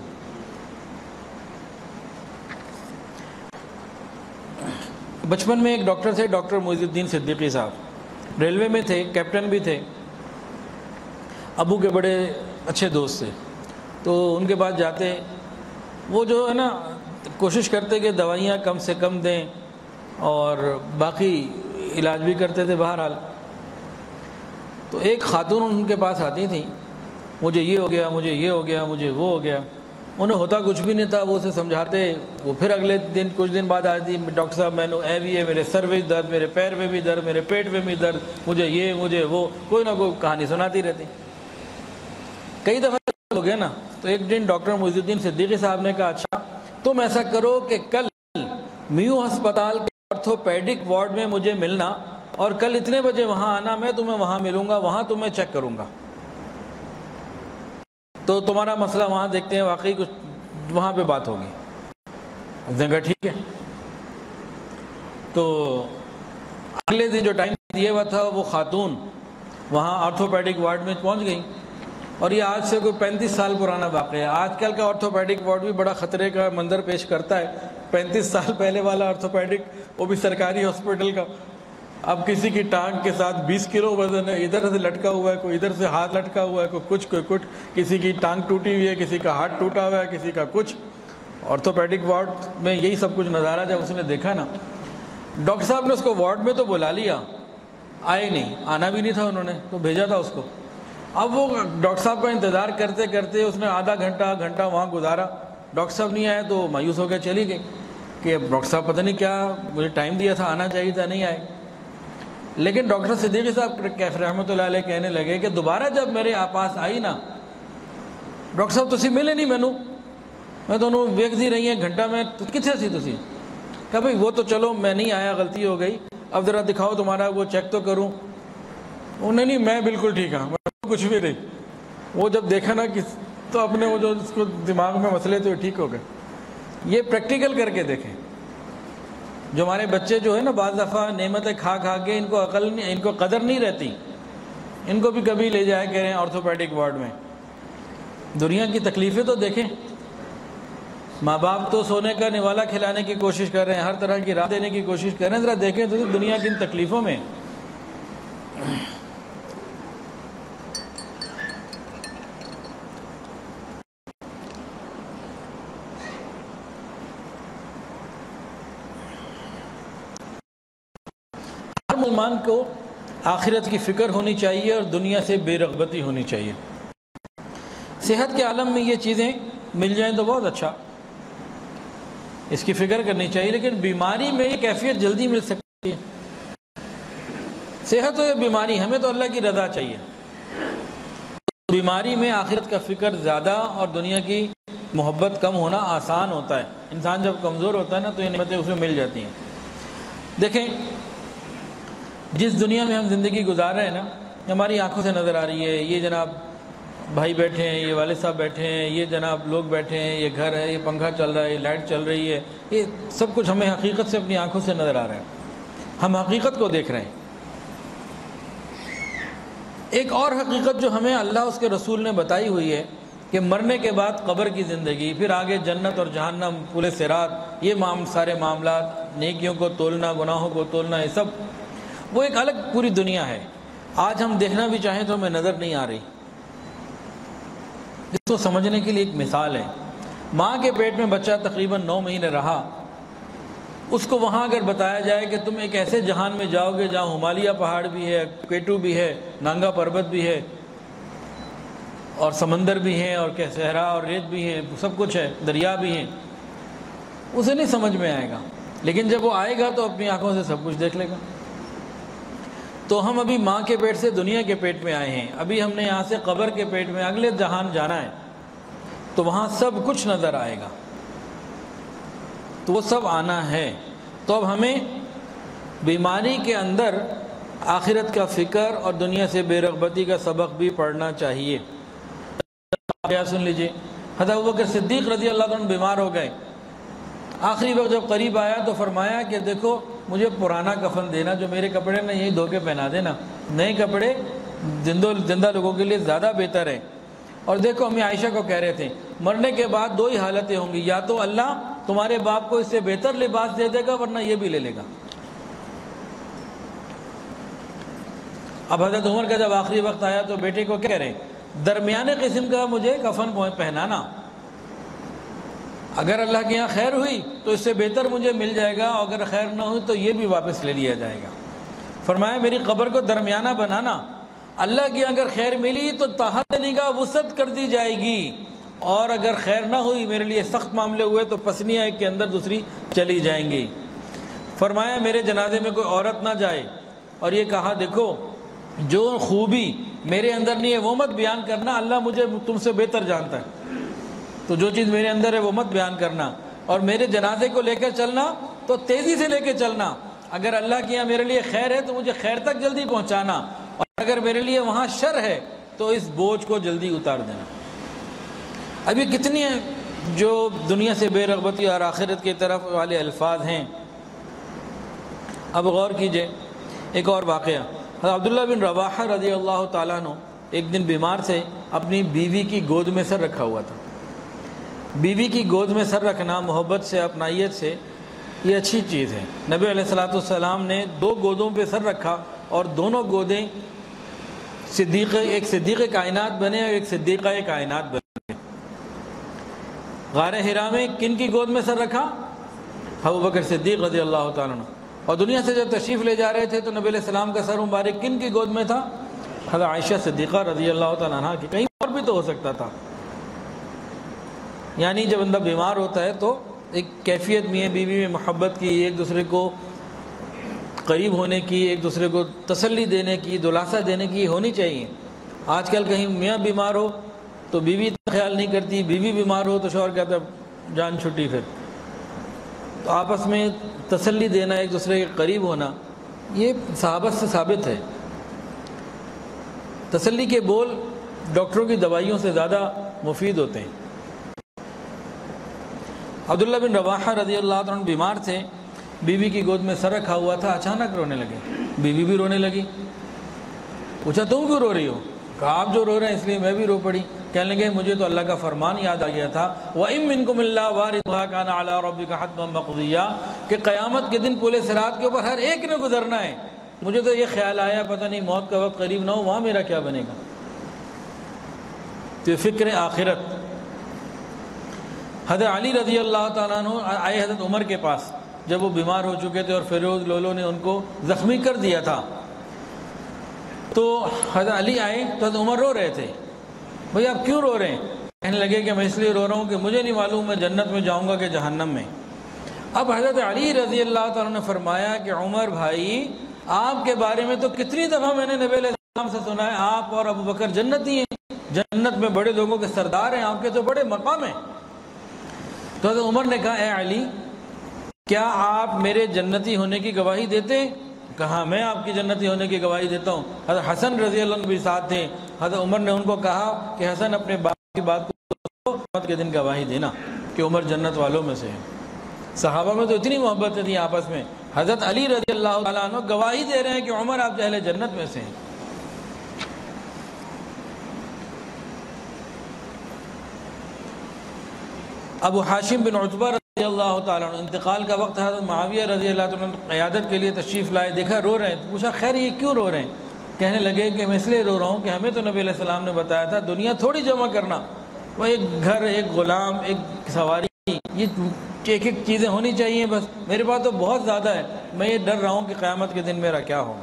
بچپن میں ایک ڈاکٹر تھے، ڈاکٹر معیز الدین صدیقی صاحب، ریلوے میں تھے، کیپٹن بھی تھے، ابو کے بڑے اچھے دوست تھے۔ تو ان کے پاس جاتے، وہ جو ہے نا کوشش کرتے کہ دوائیاں کم سے کم دیں اور باقی علاج بھی کرتے تھے بہرحال۔ تو ایک خاتون ان کے پاس آتی تھیں، مجھے یہ ہو گیا، مجھے یہ ہو گیا، مجھے وہ ہو گیا۔ انہیں ہوتا کچھ بھی نہیں تھا، وہ اسے سمجھاتے، وہ پھر اگلے دن کچھ دن بعد آتی، ڈاکٹر صاحب میں نے اے بھی ہے، میرے سر میں درد، میرے پیر میں بھی درد، میرے پیٹ میں بھی درد، مجھے یہ مجھے وہ، کوئی نہ کوئی کہانی سناتی رہتی۔ کئی دفعہ ہو گیا نا، تو ایک دن ڈاکٹر معیز الدین صدیقی صاحب نے کہا اچھا تم ایسا کرو کہ کل میو ہسپتال کے آرتھوپیڈک وارڈ میں مجھے ملنا، اور کل اتنے بجے وہاں آنا، میں تمہیں وہاں ملوں گا، وہاں تمہیں چیک کروں گا، تو تمہارا مسئلہ وہاں دیکھتے ہیں، واقعی کچھ وہاں پہ بات ہوگی۔ اس نے کہا ٹھیک ہے۔ تو اگلے دن جو ٹائم دیا ہوا تھا، وہ خاتون وہاں آرتھوپیڈک وارڈ میں پہنچ گئی، اور یہ آج سے کوئی پینتیس سال پرانا واقعہ ہے۔ آج کل کا آرتھوپیڈک وارڈ بھی بڑا خطرے کا منظر پیش کرتا ہے، پینتیس سال پہلے والا آرتھوپیڈک، وہ بھی سرکاری ہاسپٹل کا۔ اب کسی کی ٹانگ کے ساتھ بیس کلو وزن ہے، ادھر سے لٹکا ہوا ہے، کوئی ادھر سے ہاتھ لٹکا ہوا ہے، کوئی کچھ کوئی کچھ، کسی کی ٹانگ ٹوٹی ہوئی ہے، کسی کا ہاتھ ٹوٹا ہوا ہے، کسی کا کچھ۔ آرتھوپیڈک وارڈ میں یہی سب کچھ نظارہ جب اس نے دیکھا نا، ڈاکٹر صاحب نے اس کو وارڈ میں تو بلا لیا، آئے نہیں، آنا بھی نہیں تھا انہوں نے، تو بھیجا تھا اس کو۔ اب وہ ڈاکٹر صاحب کا انتظار کرتے کرتے اس نے آدھا گھنٹہ گھنٹہ وہاں گزارا، ڈاکٹر صاحب نہیں آئے تو مایوس ہو کے چلی گئی کہ ڈاکٹر صاحب پتہ نہیں کیا، مجھے ٹائم دیا تھا، آنا چاہیے تھا، نہیں آئے۔ لیکن ڈاکٹر صدیقی صاحب کیف رحمۃ اللہ علیہ کہنے لگے کہ دوبارہ جب میرے پاس آئی نا، ڈاکٹر صاحب تسی ملے نہیں، مینوں میں تو ویکھدی رہی ہیں گھنٹہ میں، کتنے سی تسی؟ کہا بھائی وہ تو چلو میں نہیں آیا، غلطی ہو گئی، اب ذرا دکھاؤ تمہارا وہ چیک تو کروں۔ انہیں نہیں، میں بالکل ٹھیک ہوں، کچھ بھی نہیں۔ وہ جب دیکھا نا کہ تو اپنے وہ جو اس کو دماغ میں مسئلے تھے ٹھیک ہو گئے۔ یہ پریکٹیکل کر کے دیکھیں، جو ہمارے بچے جو ہے نا بعض دفعہ نعمتیں کھا کھا کے ان کو عقل نہیں، ان کو قدر نہیں رہتی، ان کو بھی کبھی لے جائے کہہ رہے ہیں آرتھوپیڈک وارڈ میں۔ دنیا کی تکلیفیں تو دیکھیں، ماں باپ تو سونے کا نوالا کھلانے کی کوشش کر رہے ہیں، ہر طرح کی راہ دینے کی کوشش کر رہے ہیں، ذرا دیکھیں تو دنیا کی ان تکلیفوں میں۔ ہر مسلمان کو آخرت کی فکر ہونی چاہیے اور دنیا سے بے رغبتی ہونی چاہیے۔ صحت کے عالم میں یہ چیزیں مل جائیں تو بہت اچھا، اس کی فکر کرنی چاہیے، لیکن بیماری میں یہ کیفیت جلدی مل سکتی ہے۔ صحت ہو یا بیماری، ہمیں تو اللہ کی رضا چاہیے۔ بیماری میں آخرت کا فکر زیادہ اور دنیا کی محبت کم ہونا آسان ہوتا ہے۔ انسان جب کمزور ہوتا ہے نا تو یہ نعمتیں اسے مل جاتی ہیں۔ دیکھیں جس دنیا میں ہم زندگی گزار رہے ہیں نا، ہماری آنکھوں سے نظر آ رہی ہے، یہ جناب بھائی بیٹھے ہیں، یہ والد صاحب بیٹھے ہیں، یہ جناب لوگ بیٹھے ہیں، یہ گھر ہے، یہ پنکھا چل رہا ہے، یہ لائٹ چل رہی ہے، یہ سب کچھ ہمیں حقیقت سے اپنی آنکھوں سے نظر آ رہا ہے، ہم حقیقت کو دیکھ رہے ہیں۔ ایک اور حقیقت جو ہمیں اللہ اس کے رسول نے بتائی ہوئی ہے کہ مرنے کے بعد قبر کی زندگی، پھر آگے جنت اور جہنم، پورے صراط، یہ معام سارے معاملات، نیکیوں کو تولنا، گناہوں کو تولنا، یہ سب وہ ایک الگ پوری دنیا ہے۔ آج ہم دیکھنا بھی چاہیں تو ہمیں نظر نہیں آ رہی۔ اس کو سمجھنے کے لیے ایک مثال ہے، ماں کے پیٹ میں بچہ تقریباً نو مہینے رہا، اس کو وہاں اگر بتایا جائے کہ تم ایک ایسے جہان میں جاؤ گے جہاں ہمالیہ پہاڑ بھی ہے، کیٹو بھی ہے، نانگا پربت بھی ہے، اور سمندر بھی ہے، اور کہ صحرا اور ریت بھی ہے، سب کچھ ہے، دریا بھی ہیں، اسے نہیں سمجھ میں آئے گا، لیکن جب وہ آئے گا تو اپنی آنکھوں سے سب کچھ دیکھ لے گا۔ تو ہم ابھی ماں کے پیٹ سے دنیا کے پیٹ میں آئے ہیں، ابھی ہم نے یہاں سے قبر کے پیٹ میں اگلے جہان جانا ہے، تو وہاں سب کچھ نظر آئے گا، تو وہ سب آنا ہے۔ تو اب ہمیں بیماری کے اندر آخرت کا فکر اور دنیا سے بے رغبتی کا سبق بھی پڑھنا چاہیے۔ سن لیجئے، حضرت ابوبکر صدیق رضی اللہ عنہ بیمار ہو گئے، آخری وقت جب قریب آیا تو فرمایا کہ دیکھو مجھے پرانا کفن دینا، جو میرے کپڑے میں یہی دھو کے پہنا دینا، نئے کپڑے زندہ زندہ لوگوں کے لیے زیادہ بہتر ہے۔ اور دیکھو امی عائشہ کو کہہ رہے تھے مرنے کے بعد دو ہی حالتیں ہوں گی، یا تو اللہ تمہارے باپ کو اس سے بہتر لباس دے دے گا ورنہ یہ بھی لے لے گا۔ اب حضرت عمر کا جب آخری وقت آیا تو بیٹے کو کہہ رہے درمیانے قسم کا مجھے کفن پہنانا، اگر اللہ کے یہاں خیر ہوئی تو اس سے بہتر مجھے مل جائے گا، اور اگر خیر نہ ہوئی تو یہ بھی واپس لے لیا جائے گا۔ فرمایا میری قبر کو درمیانہ بنانا، اللہ کی اگر خیر ملی تو تحت نگاہ وسعت کر دی جائے گی، اور اگر خیر نہ ہوئی میرے لیے سخت معاملے ہوئے تو پسنیاں ایک کے اندر دوسری چلی جائیں گی۔ فرمایا میرے جنازے میں کوئی عورت نہ جائے، اور یہ کہا دیکھو جو خوبی میرے اندر نہیں ہے وہ مت بیان کرنا، اللہ مجھے تم سے بہتر جانتا ہے، تو جو چیز میرے اندر ہے وہ مت بیان کرنا، اور میرے جنازے کو لے کر چلنا تو تیزی سے لے کے چلنا، اگر اللہ کے یہاں میرے لیے خیر ہے تو مجھے خیر تک جلدی پہنچانا، اور اگر میرے لیے وہاں شر ہے تو اس بوجھ کو جلدی اتار دینا۔ ابھی کتنی ہیں جو دنیا سے بے رغبتی اور آخرت کی طرف والے الفاظ ہیں۔ اب غور کیجئے ایک اور واقعہ، حضرت عبداللہ بن رواحہ رضی اللہ تعالیٰ عنہ ایک دن بیمار سے اپنی بیوی کی گود میں سر رکھا ہوا تھا۔ بیوی کی گود میں سر رکھنا محبت سے اپنائیت سے یہ اچھی چیز ہے۔ نبی علیہ الصلوۃ والسلام نے دو گودوں پہ سر رکھا اور دونوں گودیں صدیق ایک صدیق کائنات بنے اور ایک صدیقہ کائنات بنے۔ غار حرا میں کن کی گود میں سر رکھا؟ ابوبکر صدیق رضی اللہ تعالیٰ عنہ۔ اور دنیا سے جب تشریف لے جا رہے تھے تو نبی علیہ السلام کا سر مبارک کن کی گود میں تھا؟ حضرت عائشہ صدیقہ رضی اللہ تعالیٰ عنہ کی۔ کہیں اور بھی تو ہو سکتا تھا۔ یعنی جب بندہ بیمار ہوتا ہے تو ایک کیفیت میں بیوی میں محبت کی، ایک دوسرے کو قریب ہونے کی، ایک دوسرے کو تسلی دینے کی، دلاسا دینے کی ہونی چاہیے۔ آج کل کہیں میاں بیمار ہو تو بیوی اتنا خیال نہیں کرتی، بیوی بیمار ہو تو شوہر کہتا ہے جان چھٹی پھر۔ تو آپس میں تسلی دینا، ایک دوسرے کے قریب ہونا، یہ صحابت سے ثابت ہے۔ تسلی کے بول ڈاکٹروں کی دوائیوں سے زیادہ مفید ہوتے ہیں۔ عبداللہ بن رواحہ رضی اللہ عنہ بیمار تھے، بیوی کی گود میں سر رکھا ہوا تھا، اچانک رونے لگے۔ بیوی بھی رونے لگی۔ پوچھا تم کیوں رو رہی ہو؟ کہا آپ جو رو رہے ہیں اس لیے میں بھی رو پڑی۔ کہنے لگے مجھے تو اللہ کا فرمان یاد آ گیا تھا وَإِن مِّنكُمْ إِلَّا وَارِدُهَا كَانَ عَلَىٰ رَبِّكَ حَتْمًا مَّقْضِيًّا، کہ قیامت کے دن پورے صراط کے اوپر ہر ایک نے گزرنا ہے۔ مجھے تو یہ خیال آیا پتہ نہیں موت کا وقت قریب نہ ہو، وہاں میرا کیا بنے گا۔ تو فکر آخرت۔ حضرت علی رضی اللہ تعالیٰ عنہ آئے حضرت عمر کے پاس جب وہ بیمار ہو چکے تھے اور فیروز لولو نے ان کو زخمی کر دیا تھا، تو حضرت علی آئے تو حضرت عمر رو رہے تھے۔ بھئی آپ کیوں رو رہے ہیں؟ کہنے لگے کہ میں اس لیے رو رہا ہوں کہ مجھے نہیں معلوم میں جنت میں جاؤں گا کہ جہنم میں۔ اب حضرت علی رضی اللہ تعالیٰ نے فرمایا کہ عمر بھائی آپ کے بارے میں تو کتنی دفعہ میں نے نبی علیہ السلام سے سنا ہے آپ اور ابو بکر جنتی ہیں، جنت میں بڑے لوگوں کے سردار ہیں، آپ کے تو بڑے مقام ہیں۔ تو حضرت عمر نے کہا اے علی کیا آپ میرے جنتی ہونے کی گواہی دیتے ہیں؟ کہا میں آپ کی جنتی ہونے کی گواہی دیتا ہوں۔ حضرت حسن رضی اللہ عنہ بھی ساتھ تھے۔ حضرت عمر نے ان کو کہا کہ حسن اپنے باپ کی بات کو قیامت کے دن گواہی دینا کہ عمر جنت والوں میں سے ہے۔ صحابہ میں تو اتنی محبتیں تھیں آپس میں۔ حضرت علی رضی اللہ تعالیٰ عنہ گواہی دے رہے ہیں کہ عمر آپ اہل جنت میں سے ہیں۔ ابو حاشم بن عتبہ رضی اللہ تعالیٰ عنہ انتقال کا وقت حضرت معاویہ رضی اللہ عنہ قیادت کے لیے تشریف لائے، دیکھا رو رہے ہیں، پوچھا خیر یہ کیوں رو رہے ہیں؟ کہنے لگے کہ میں اس لیے رو رہا ہوں کہ ہمیں تو نبی علیہ السلام نے بتایا تھا دنیا تھوڑی جمع کرنا، وہ ایک گھر، ایک غلام، ایک سواری، یہ ایک ایک چیزیں ہونی چاہیے، بس میرے پاس تو بہت زیادہ ہے، میں یہ ڈر رہا ہوں کہ قیامت کے دن میرا کیا ہوگا۔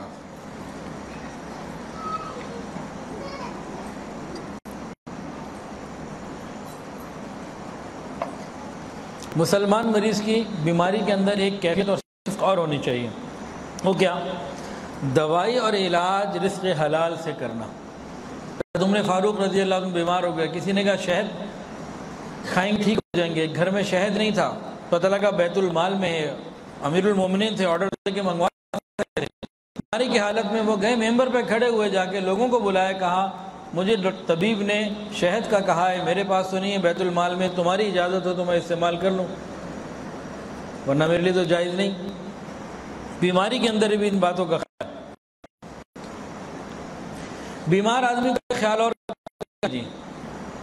مسلمان مریض کی بیماری کے اندر ایک کیفیت اور صفت اور ہونی چاہیے، وہ کیا؟ دوائی اور علاج رزق حلال سے کرنا۔ عمر فاروق رضی اللہ عنہ بیمار ہو گئے، کسی نے کہا شہد کھائیں گے ٹھیک ہو جائیں گے، گھر میں شہد نہیں تھا، پتہ لگا بیت المال میں ہے، امیر المومنین تھے، آرڈر دے کے منگوا تھے۔ بیماری کی حالت میں وہ گئے، ممبر پہ کھڑے ہوئے، جا کے لوگوں کو بلایا، کہا مجھے طبیب نے شہد کا کہا ہے، میرے پاس تو نہیں ہے، بیت المال میں تمہاری اجازت ہو تو میں استعمال کر لوں، ورنہ میرے لیے تو جائز نہیں۔ بیماری کے اندر بھی ان باتوں کا خیال، بیمار آدمی کا خیال اور جی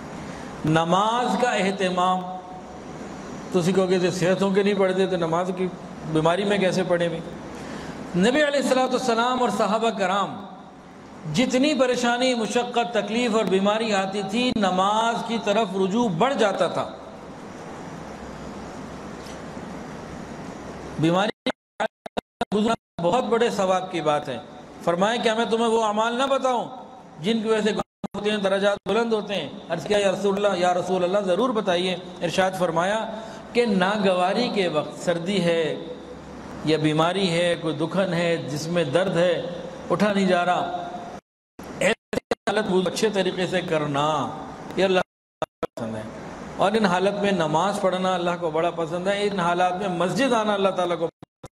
نماز کا اہتمام. تو اسی کو کہ صحتوں کے نہیں پڑھتے تو نماز کی بیماری میں کیسے پڑھیں بھی. نبی علیہ الصلوۃ والسلام اور صحابہ کرام جتنی پریشانی، مشقت، تکلیف اور بیماری آتی تھی، نماز کی طرف رجوع بڑھ جاتا تھا. بیماری بہت بڑے ثواب کی بات ہے. فرمائیں کہ میں تمہیں وہ اعمال نہ بتاؤں جن کی وجہ سے گناہ ہوتے ہیں، درجات بلند ہوتے ہیں. عرض کیا یا رسول اللہ یا رسول اللہ ضرور بتائیے. ارشاد فرمایا کہ ناگواری کے وقت، سردی ہے یا بیماری ہے، کوئی دکھن ہے، جس میں درد ہے، اٹھا نہیں جا رہا، ایسی حالت اچھے طریقے سے کرنا یہ اللہ کو پسند ہے. اور ان حالت میں نماز پڑھنا اللہ کو بڑا پسند ہے. ان حالات میں مسجد آنا اللہ تعالیٰ کو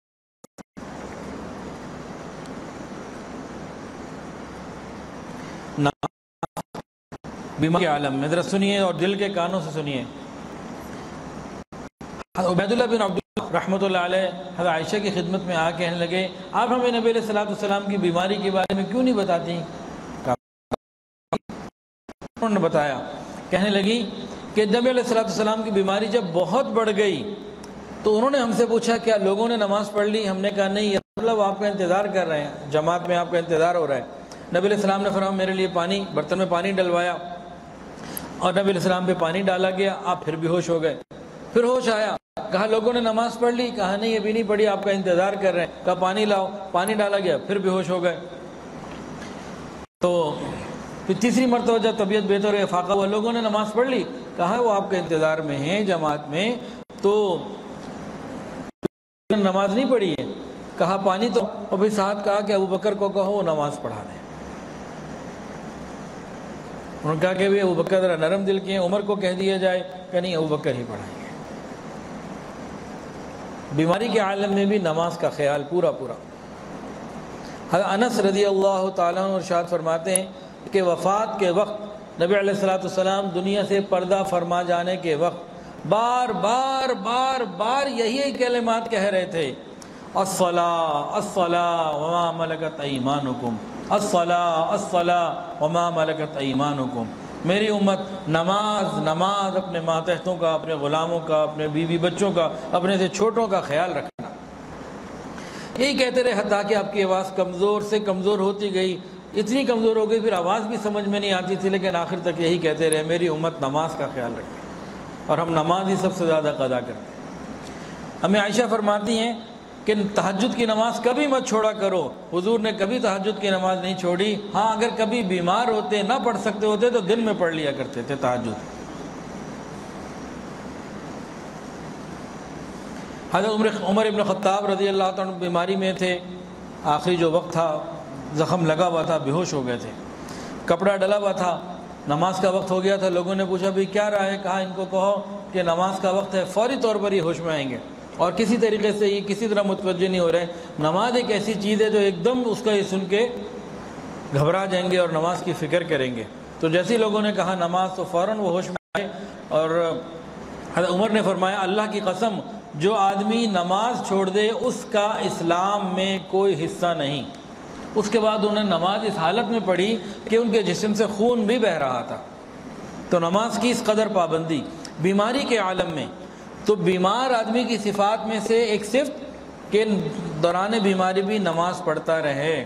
بیماری کے عالم میں. ذرا سنیے اور دل کے کانوں سے سنیے. عبید اللہ بن عبداللہ رحمۃ اللہ علیہ حضرت عائشہ کی خدمت میں آ کہنے لگے آپ ہمیں نبی علیہ الصلوۃ والسلام کی بیماری کے بارے میں کیوں نہیں بتاتی؟ انہوں نے بتایا. کہنے لگی کہ نبی علیہ الصلوۃ والسلام کی بیماری جب بہت بڑھ گئی تو انہوں نے ہم سے پوچھا کیا لوگوں نے نماز پڑھ لی؟ ہم نے کہا نہیں یا رسول اللہ، وہ آپ کا انتظار کر رہے ہیں، جماعت میں آپ کا انتظار ہو رہا ہے. نبی علیہ السلام نے فرمایا میرے لیے پانی، برتن میں پانی ڈلوایا اور نبی علیہ السلام پہ پانی ڈالا گیا. آپ پھر بھی ہوش ہو گئے. پھر ہوش آیا، کہا لوگوں نے نماز پڑھ لی؟ کہا نہیں ابھی نہیں پڑھی، آپ کا انتظار کر رہے ہیں. کہا پانی لاؤ، پانی ڈالا گیا، پھر بھی ہوش ہو گئے. تو پھر تیسری مرتبہ جب طبیعت بہتر ہے، فاقہ ہوا، لوگوں نے نماز پڑھ لی؟ کہا وہ آپ کے انتظار میں ہیں جماعت میں، تو نماز نہیں پڑھی ہے. کہا پانی تو، اور پھر ساتھ کہا کہ ابو بکر کو کہو وہ نماز پڑھا دیں. انہوں نے کہا کہ ابو بکر ذرا نرم دل کے ہیں، عمر کو کہہ دیا جائے کہ نہیں ابو بکر ہی پڑھائیں گے. بیماری کے عالم میں بھی نماز کا خیال پورا پورا. حضرت انس رضی اللہ تعالیٰ عنہ ارشاد فرماتے ہیں کہ وفات کے وقت نبی علیہ الصلوۃ والسلام دنیا سے پردہ فرما جانے کے وقت بار بار بار بار یہی کلمات کہہ رہے تھے، الصلاۃ الصلاۃ وما ملکت ایمانکم، الصلاۃ الصلاۃ وما ملکت ایمانکم. میری امت نماز نماز اپنے ماتحتوں کا، اپنے غلاموں کا، اپنے بیوی بچوں کا، اپنے سے چھوٹوں کا خیال رکھنا. یہی کہتے رہے حتیٰ کہ آپ کی آواز کمزور سے کمزور ہوتی گئی، اتنی کمزور ہو گئی پھر آواز بھی سمجھ میں نہیں آتی تھی، لیکن آخر تک یہی کہتے رہے میری امت نماز کا خیال رکھے. اور ہم نماز ہی سب سے زیادہ قضا کرتے ہیں. ہمیں عائشہ فرماتی ہیں کہ تہجد کی نماز کبھی مت چھوڑا کرو. حضور نے کبھی تہجد کی نماز نہیں چھوڑی. ہاں اگر کبھی بیمار ہوتے، نہ پڑھ سکتے ہوتے تو دن میں پڑھ لیا کرتے تھے تہجد. حضرت عمر عمر ابن خطاب رضی اللہ عنہ بیماری میں تھے، آخری جو وقت تھا، زخم لگا ہوا تھا، بے ہوش ہو گئے تھے، کپڑا ڈلا ہوا تھا، نماز کا وقت ہو گیا تھا. لوگوں نے پوچھا بھئی کیا رہا ہے؟ کہا ان کو کہو کہ نماز کا وقت ہے. فوری طور پر یہ ہوش میں آئیں گے اور کسی طریقے سے یہ کسی طرح متوجہ نہیں ہو رہے. نماز ایک ایسی چیز ہے جو ایک دم اس کا یہ سن کے گھبرا جائیں گے اور نماز کی فکر کریں گے. تو جیسے لوگوں نے کہا نماز تو فوراً وہ ہوش میں آئے. اور حضرت عمر نے فرمایا اللہ کی قسم جو آدمی نماز چھوڑ دے اس کا اسلام میں کوئی حصہ نہیں. اس کے بعد انہوں نے نماز اس حالت میں پڑھی کہ ان کے جسم سے خون بھی بہہ رہا تھا. تو نماز کی اس قدر پابندی بیماری کے عالم میں. تو بیمار آدمی کی صفات میں سے ایک صفت کہ دوران بیماری بھی نماز پڑھتا رہے.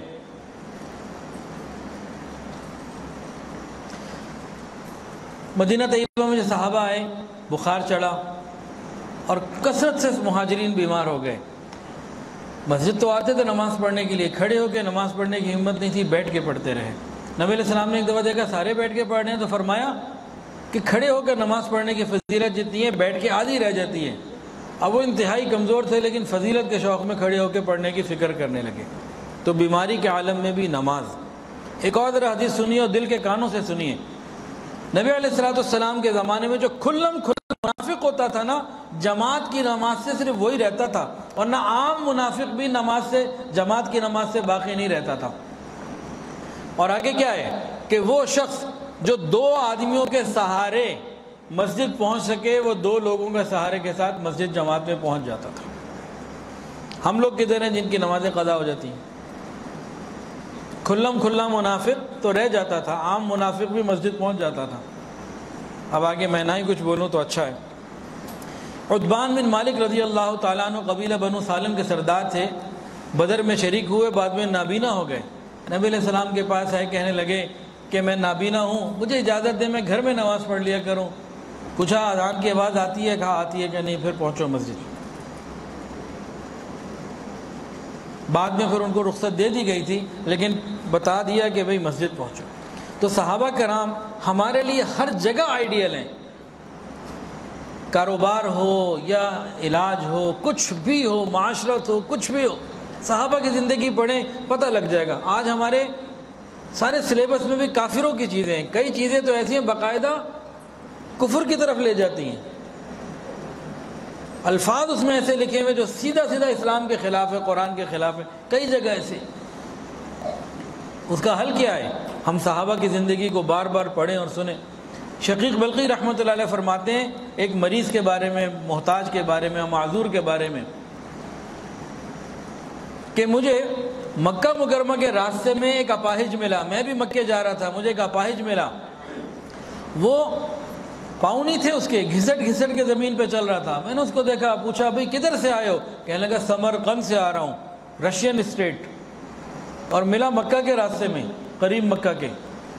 مدینہ طیبہ میں جو صحابہ آئے، بخار چڑھا اور کثرت سے مہاجرین بیمار ہو گئے. مسجد تو آتے تھے نماز پڑھنے کے لیے، کھڑے ہو کے نماز پڑھنے کی ہمت نہیں تھی، بیٹھ کے پڑھتے رہے. نبی علیہ السلام نے ایک دفعہ دیکھا سارے بیٹھ کے پڑھ رہے ہیں تو فرمایا کہ کھڑے ہو کر نماز پڑھنے کی فضیلت جتنی ہے بیٹھ کے آدھی رہ جاتی ہے. اب وہ انتہائی کمزور تھے لیکن فضیلت کے شوق میں کھڑے ہو کے پڑھنے کی فکر کرنے لگے. تو بیماری کے عالم میں بھی نماز. ایک اور ذرا حدیث سنیے اور دل کے کانوں سے سنیے. نبی علیہ الصلوۃ والسلام کے زمانے میں جو کھلم کھلا منافق ہوتا تھا نا، جماعت کی نماز سے صرف وہی رہتا تھا، ورنہ عام منافق بھی نماز سے، جماعت کی نماز سے باقی نہیں رہتا تھا. اور آگے کیا ہے کہ وہ شخص جو دو آدمیوں کے سہارے مسجد پہنچ سکے وہ دو لوگوں کے سہارے کے ساتھ مسجد جماعت میں پہنچ جاتا تھا. ہم لوگ کدھر ہیں جن کی نمازیں قضا ہو جاتی ہیں؟ کھلم کھلا منافق تو رہ جاتا تھا، عام منافق بھی مسجد پہنچ جاتا تھا. اب آگے میں نہ ہی کچھ بولوں تو اچھا ہے۔ عتبان بن مالک رضی اللہ تعالیٰ عنہ قبیلہ بنو سالم کے سردار تھے، بدر میں شریک ہوئے، بعد میں نابینا ہو گئے۔ نبی علیہ السلام کے پاس آئے، کہنے لگے کہ میں نابینا ہوں، مجھے اجازت دے میں گھر میں نماز پڑھ لیا کروں۔ پوچھا اذان کی آواز آتی ہے؟ کہا آتی ہے کہ نہیں، پھر پہنچو مسجد۔ بعد میں پھر ان کو رخصت دے دی گئی تھی، لیکن بتا دیا کہ بھئی مسجد پہنچو۔ تو صحابہ کرام ہمارے لیے ہر جگہ آئیڈیل ہیں، کاروبار ہو یا علاج ہو، کچھ بھی ہو، معاشرت ہو، کچھ بھی ہو، صحابہ کی زندگی پڑھیں پتہ لگ جائے گا۔ آج ہمارے سارے سلیبس میں بھی کافروں کی چیزیں ہیں، کئی چیزیں تو ایسی ہیں باقاعدہ کفر کی طرف لے جاتی ہیں، الفاظ اس میں ایسے لکھے ہوئے جو سیدھا سیدھا اسلام کے خلاف ہے، قرآن کے خلاف ہے، کئی جگہ ایسے۔ اس کا حل کیا ہے؟ ہم صحابہ کی زندگی کو بار بار پڑھیں اور سنیں۔ شقیق بلقی رحمۃ اللہ علیہ فرماتے ہیں ایک مریض کے بارے میں، محتاج کے بارے میں، معذور کے بارے میں، کہ مجھے مکہ مکرمہ کے راستے میں ایک اپاہج ملا، میں بھی مکے جا رہا تھا، مجھے ایک اپاہج ملا، وہ پاؤں نہیں تھے اس کے، گھسٹ گھسٹ کے زمین پہ چل رہا تھا۔ میں نے اس کو دیکھا، پوچھا بھئی کدھر سے آئے ہو؟ کہنے لگا سمرقند سے آ رہا ہوں، رشین اسٹیٹ، اور ملا مکہ کے راستے میں، قریب مکہ کے۔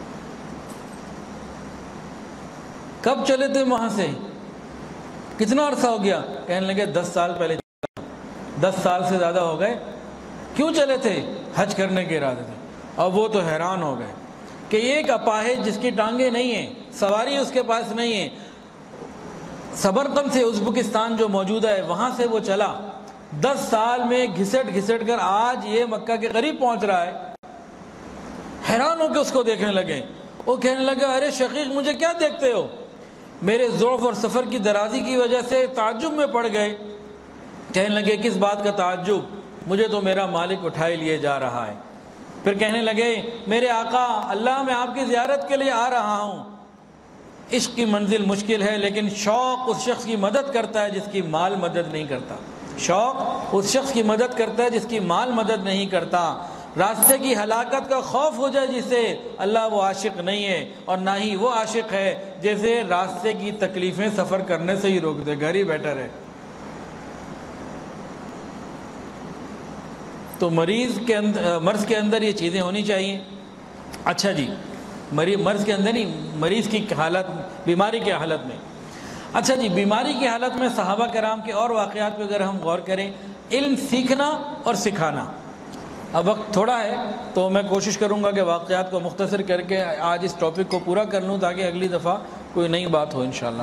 کب چلے تھے وہاں سے؟ کتنا عرصہ ہو گیا؟ کہنے لگے دس سال پہلے، دس سال سے زیادہ ہو گئے۔ کیوں چلے تھے؟ حج کرنے کے ارادے تھے۔ اور وہ تو حیران ہو گئے کہ ایک اپاہج جس کی ٹانگیں نہیں ہیں، سواری اس کے پاس نہیں ہے، سمرقند سے ازبکستان جو موجودہ ہے وہاں سے وہ چلا، دس سال میں گھسٹ گھسٹ کر آج یہ مکہ کے قریب پہنچ رہا ہے۔ حیران ہو کے اس کو دیکھنے لگے۔ وہ کہنے لگا ارے شقیق مجھے کیا دیکھتے ہو؟ میرے ضعف اور سفر کی درازی کی وجہ سے تعجب میں پڑ گئے۔ کہنے لگے کس بات کا تعجب؟ مجھے تو میرا مالک اٹھائے لیے جا رہا ہے۔ پھر کہنے لگے میرے آقا اللہ میں آپ کی زیارت کے لیے آ رہا ہوں۔ عشق کی منزل مشکل ہے، لیکن شوق اس شخص کی مدد کرتا ہے جس کی مال مدد نہیں کرتا۔ شوق اس شخص کی مدد کرتا ہے جس کی مال مدد نہیں کرتا۔ راستے کی ہلاکت کا خوف ہو جائے جسے، اللہ وہ عاشق نہیں ہے، اور نہ ہی وہ عاشق ہے جیسے راستے کی تکلیفیں سفر کرنے سے ہی روک دے، گھر ہی بیٹر ہے۔ تو مریض کے اندر، مرض کے اندر یہ چیزیں ہونی چاہیے۔ اچھا جی، مرض کے اندر نہیں، مریض کی حالت، بیماری کی حالت میں۔ اچھا جی، بیماری کی حالت میں صحابہ کرام کے اور واقعات پہ اگر ہم غور کریں، علم سیکھنا اور سکھانا۔ اب وقت تھوڑا ہے تو میں کوشش کروں گا کہ واقعات کو مختصر کر کے آج اس ٹاپک کو پورا کر لوں تاکہ اگلی دفعہ کوئی نئی بات ہو انشاءاللہ۔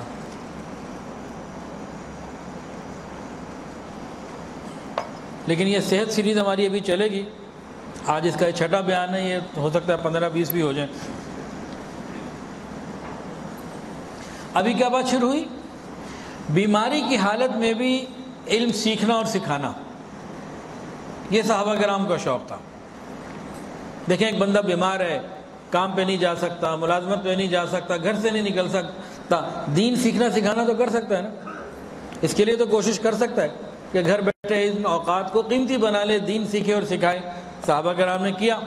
لیکن یہ صحت سیریز ہماری ابھی چلے گی، آج اس کا چھٹا بیان ہے، یہ ہو سکتا ہے پندرہ بیس بھی ہو جائیں۔ ابھی کیا بات شروع ہوئی؟ بیماری کی حالت میں بھی علم سیکھنا اور سکھانا، یہ صحابہ کرام کا شوق تھا۔ دیکھیں ایک بندہ بیمار ہے، کام پہ نہیں جا سکتا، ملازمت پہ نہیں جا سکتا، گھر سے نہیں نکل سکتا، دین سیکھنا سکھانا تو کر سکتا ہے نا، اس کے لیے تو کوشش کر سکتا ہے کہ گھر بیٹھے ان اوقات کو قیمتی بنا لے، دین سیکھے اور سکھائے۔ صحابہ کرام نے کیا۔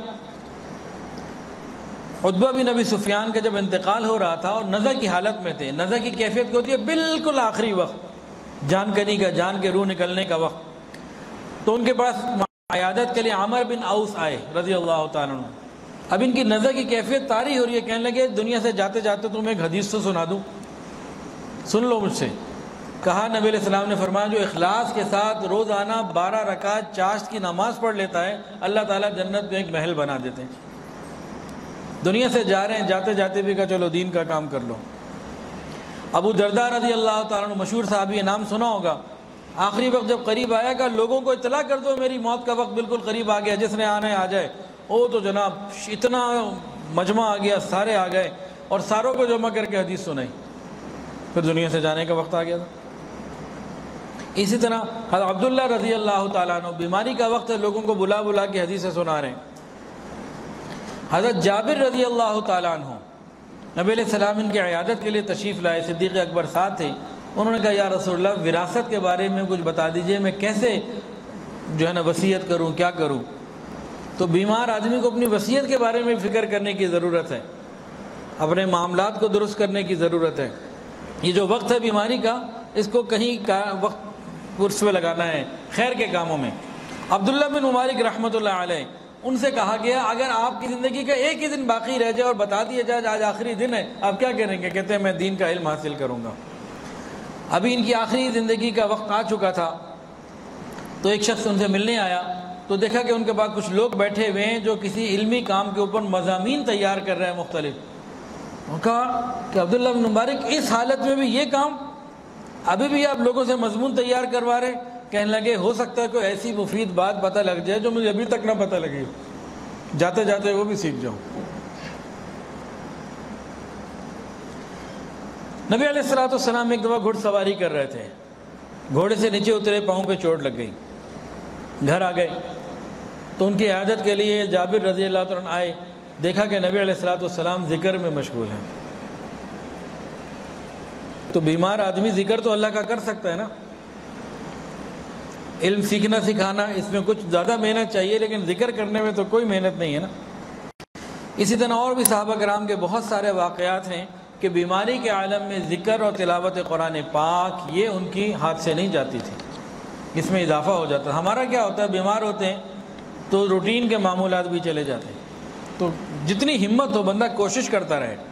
عتبہ بن ابی سفیان کا جب انتقال ہو رہا تھا اور نزع کی حالت میں تھے، نزع کی کیفیت کی ہوتی ہے بالکل آخری وقت، جان کنی کا، جان کے روح نکلنے کا وقت، تو ان کے پاس عیادت کے لیے عامر بن اوس آئے رضی اللہ تعالیٰ عنہ۔ اب ان کی نزع کی کیفیت طاری ہو رہی ہے، کہنے لگے دنیا سے جاتے جاتے تمہیں ایک حدیث تو سنا دوں، سن لو مجھ سے۔ کہا نبی علیہ السلام نے فرمایا جو اخلاص کے ساتھ روزانہ بارہ رکعت چاشت کی نماز پڑھ لیتا ہے، اللہ تعالیٰ جنت میں ایک محل بنا دیتے ہیں۔ دنیا سے جا رہے ہیں، جاتے جاتے بھی کہا چلو دین کا کام کر لو۔ ابو درداء رضی اللہ تعالیٰ عنہ، مشہور صحابی، نام سنا ہوگا، آخری وقت جب قریب آیا کہ لوگوں کو اطلاع کر دو میری موت کا وقت بالکل قریب آ گیا، جس نے آنا ہے آ جائے۔ او تو جناب اتنا مجمع آ گیا، سارے آ گئے اور ساروں کو جمع کر کے حدیث سنائی، پھر دنیا سے جانے کا وقت آ گیا تھا۔ اسی طرح حضرت عبداللہ رضی اللہ تعالیٰ عنہ، بیماری کا وقت ہے، لوگوں کو بلا بلا کے حدیثیں سنا رہے ہیں۔ حضرت جابر رضی اللہ تعالیٰ عنہ، نبی علیہ السلام ان کی عیادت کے لیے تشریف لائے، صدیق اکبر ساتھ تھے۔ انہوں نے کہا یا رسول اللہ وراثت کے بارے میں کچھ بتا دیجئے، میں کیسے جو ہے نا وصیت کروں، کیا کروں؟ تو بیمار آدمی کو اپنی وصیت کے بارے میں فکر کرنے کی ضرورت ہے، اپنے معاملات کو درست کرنے کی ضرورت ہے۔ یہ جو وقت ہے بیماری کا، اس کو کہیں کا وقت کورس میں لگانا ہے خیر کے کاموں میں۔ عبداللہ بن مبارک رحمۃ اللہ علیہ، ان سے کہا گیا اگر آپ کی زندگی کا ایک ہی دن باقی رہ جائے اور بتا دیا جائے آج آخری دن ہے، آپ کیا کریں گے؟ کہتے ہیں میں دین کا علم حاصل کروں گا۔ ابھی ان کی آخری زندگی کا وقت آ چکا تھا، تو ایک شخص ان سے ملنے آیا تو دیکھا کہ ان کے پاس کچھ لوگ بیٹھے ہوئے ہیں جو کسی علمی کام کے اوپر مضامین تیار کر رہے ہیں مختلف۔ انہوں نے کہا کہ عبداللہ بن مبارک اس حالت میں بھی یہ کام، ابھی بھی آپ لوگوں سے مضمون تیار کروا رہے؟ کہنے لگے ہو سکتا ہے کوئی ایسی مفید بات پتہ لگ جائے جو مجھے ابھی تک نہ پتہ لگی، جاتے جاتے وہ بھی سیکھ جاؤں۔ نبی علیہ الصلوۃ والسلام ایک دفعہ گھڑ سواری کر رہے تھے، گھوڑے سے نیچے اترے، پاؤں پہ چوٹ لگ گئی، گھر آ گئے تو ان کی عیادت کے لیے جابر رضی اللہ عنہ آئے، دیکھا کہ نبی علیہ الصلوۃ والسلام ذکر میں مشغول ہیں۔ تو بیمار آدمی ذکر تو اللہ کا کر سکتا ہے نا، علم سیکھنا سکھانا اس میں کچھ زیادہ محنت چاہیے، لیکن ذکر کرنے میں تو کوئی محنت نہیں ہے نا۔ اسی طرح اور بھی صحابہ کرام کے بہت سارے واقعات ہیں کہ بیماری کے عالم میں ذکر اور تلاوت قرآن پاک یہ ان کی ہاتھ سے نہیں جاتی تھی، اس میں اضافہ ہو جاتا ہے۔ ہمارا کیا ہوتا ہے، بیمار ہوتے ہیں تو روٹین کے معمولات بھی چلے جاتے ہیں، تو جتنی ہمت ہو بندہ کوشش کرتا رہے۔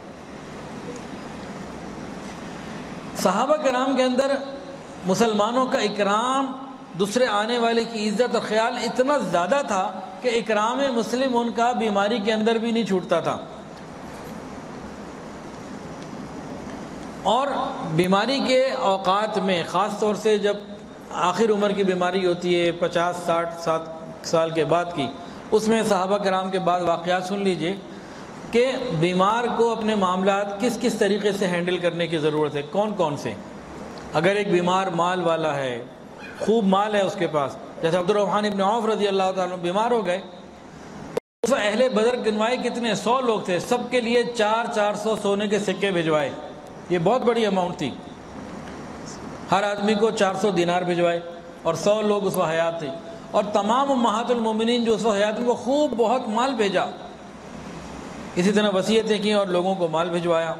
صحابہ کرام کے اندر مسلمانوں کا اکرام، دوسرے آنے والے کی عزت اور خیال اتنا زیادہ تھا کہ اکرام مسلم ان کا بیماری کے اندر بھی نہیں چھوٹتا تھا۔ اور بیماری کے اوقات میں خاص طور سے جب آخر عمر کی بیماری ہوتی ہے پچاس ساٹھ سات سال کے بعد کی، اس میں صحابہ کرام کے بعد واقعات سن لیجئے کہ بیمار کو اپنے معاملات کس کس طریقے سے ہینڈل کرنے کی ضرورت ہے، کون کون سے۔ اگر ایک بیمار مال والا ہے، خوب مال ہے اس کے پاس، جیسے عبد الرحمن بن عوف رضی اللہ تعالیٰ عنہ بیمار ہو گئے، اس اہل بدر گنوائے کتنے سو لوگ تھے، سب کے لیے چار چار سو سونے کے سکے بھجوائے، یہ بہت بڑی اماؤنٹ تھی، ہر آدمی کو چار سو دینار بھجوائے، اور سو لوگ اس وقت حیات تھے، اور تمام امہات المومنین جو اس وقت حیات کو خوب بہت مال بھیجا، اسی طرح وصیتیں کی اور لوگوں کو مال بھجوایا۔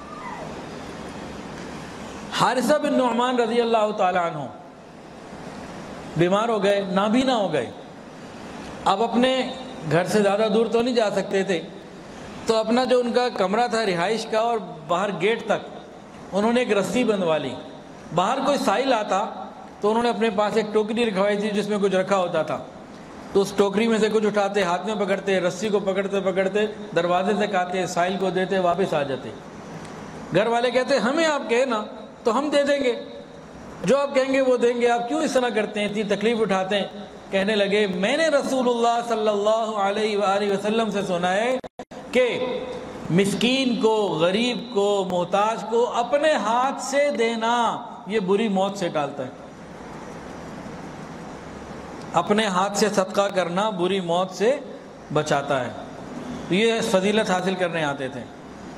حارثہ بن نعمان رضی اللہ تعالیٰ عنہ بیمار ہو گئے، نابینا ہو گئے، اب اپنے گھر سے زیادہ دور تو نہیں جا سکتے تھے، تو اپنا جو ان کا کمرہ تھا رہائش کا اور باہر گیٹ تک انہوں نے ایک رسی بندھوا لی، باہر کوئی سائل آتا تو انہوں نے اپنے پاس ایک ٹوکری رکھوائی تھی جس میں کچھ رکھا ہوتا تھا، تو اس ٹوکری میں سے کچھ اٹھاتے، ہاتھ میں پکڑتے، رسی کو پکڑتے پکڑتے دروازے سے کاتے، سائل کو دیتے، واپس آ جاتے۔ گھر والے کہتے ہمیں آپ کہے نا تو ہم دے دیں گے، جو آپ کہیں گے وہ دیں گے، آپ کیوں اس طرح کرتے ہیں، اتنی تکلیف اٹھاتے ہیں؟ کہنے لگے میں نے رسول اللہ صلی اللہ علیہ وآلہ وسلم سے سنا ہے کہ مسکین کو، غریب کو، محتاج کو اپنے ہاتھ سے دینا یہ بری موت سے ٹالتا ہے، اپنے ہاتھ سے صدقہ کرنا بری موت سے بچاتا ہے، یہ فضیلت حاصل کرنے آتے تھے۔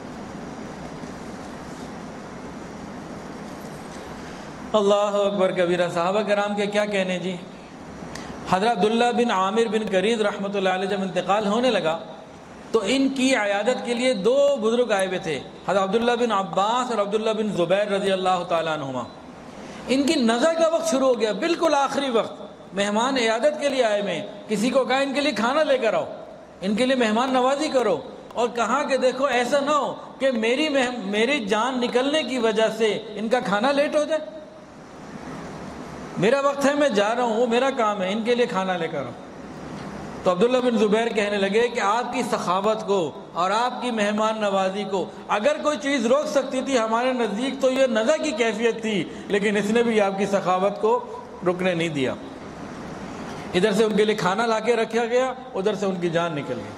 اللہ اکبر کبیرہ، صحابہ کرام کے کیا کہنے جی۔ حضرت عبداللہ بن عامر بن قریظ رحمۃ اللہ علیہ جب انتقال ہونے لگا تو ان کی عیادت کے لیے دو بزرگ آئے ہوئے تھے، حضرت عبداللہ بن عباس اور عبداللہ بن زبیر رضی اللہ تعالیٰ عنہما۔ ان کی نظر کا وقت شروع ہو گیا، بالکل آخری وقت، مہمان عیادت کے لیے آئے میں، کسی کو کہا ان کے لیے کھانا لے کر آؤ، ان کے لیے مہمان نوازی کرو، اور کہا کہ دیکھو ایسا نہ ہو کہ میری میری جان نکلنے کی وجہ سے ان کا کھانا لیٹ ہو جائے، میرا وقت ہے، میں جا رہا ہوں، وہ میرا کام ہے، ان کے لیے کھانا لے کر آؤ۔ تو عبداللہ بن زبیر کہنے لگے کہ آپ کی سخاوت کو اور آپ کی مہمان نوازی کو اگر کوئی چیز روک سکتی تھی ہمارے نزدیک تو یہ نزع کی کیفیت تھی، لیکن اس نے بھی آپ کی سخاوت کو رکنے نہیں دیا۔ ادھر سے ان کے لیے کھانا لا کے رکھا گیا، ادھر سے ان کی جان نکل گئی۔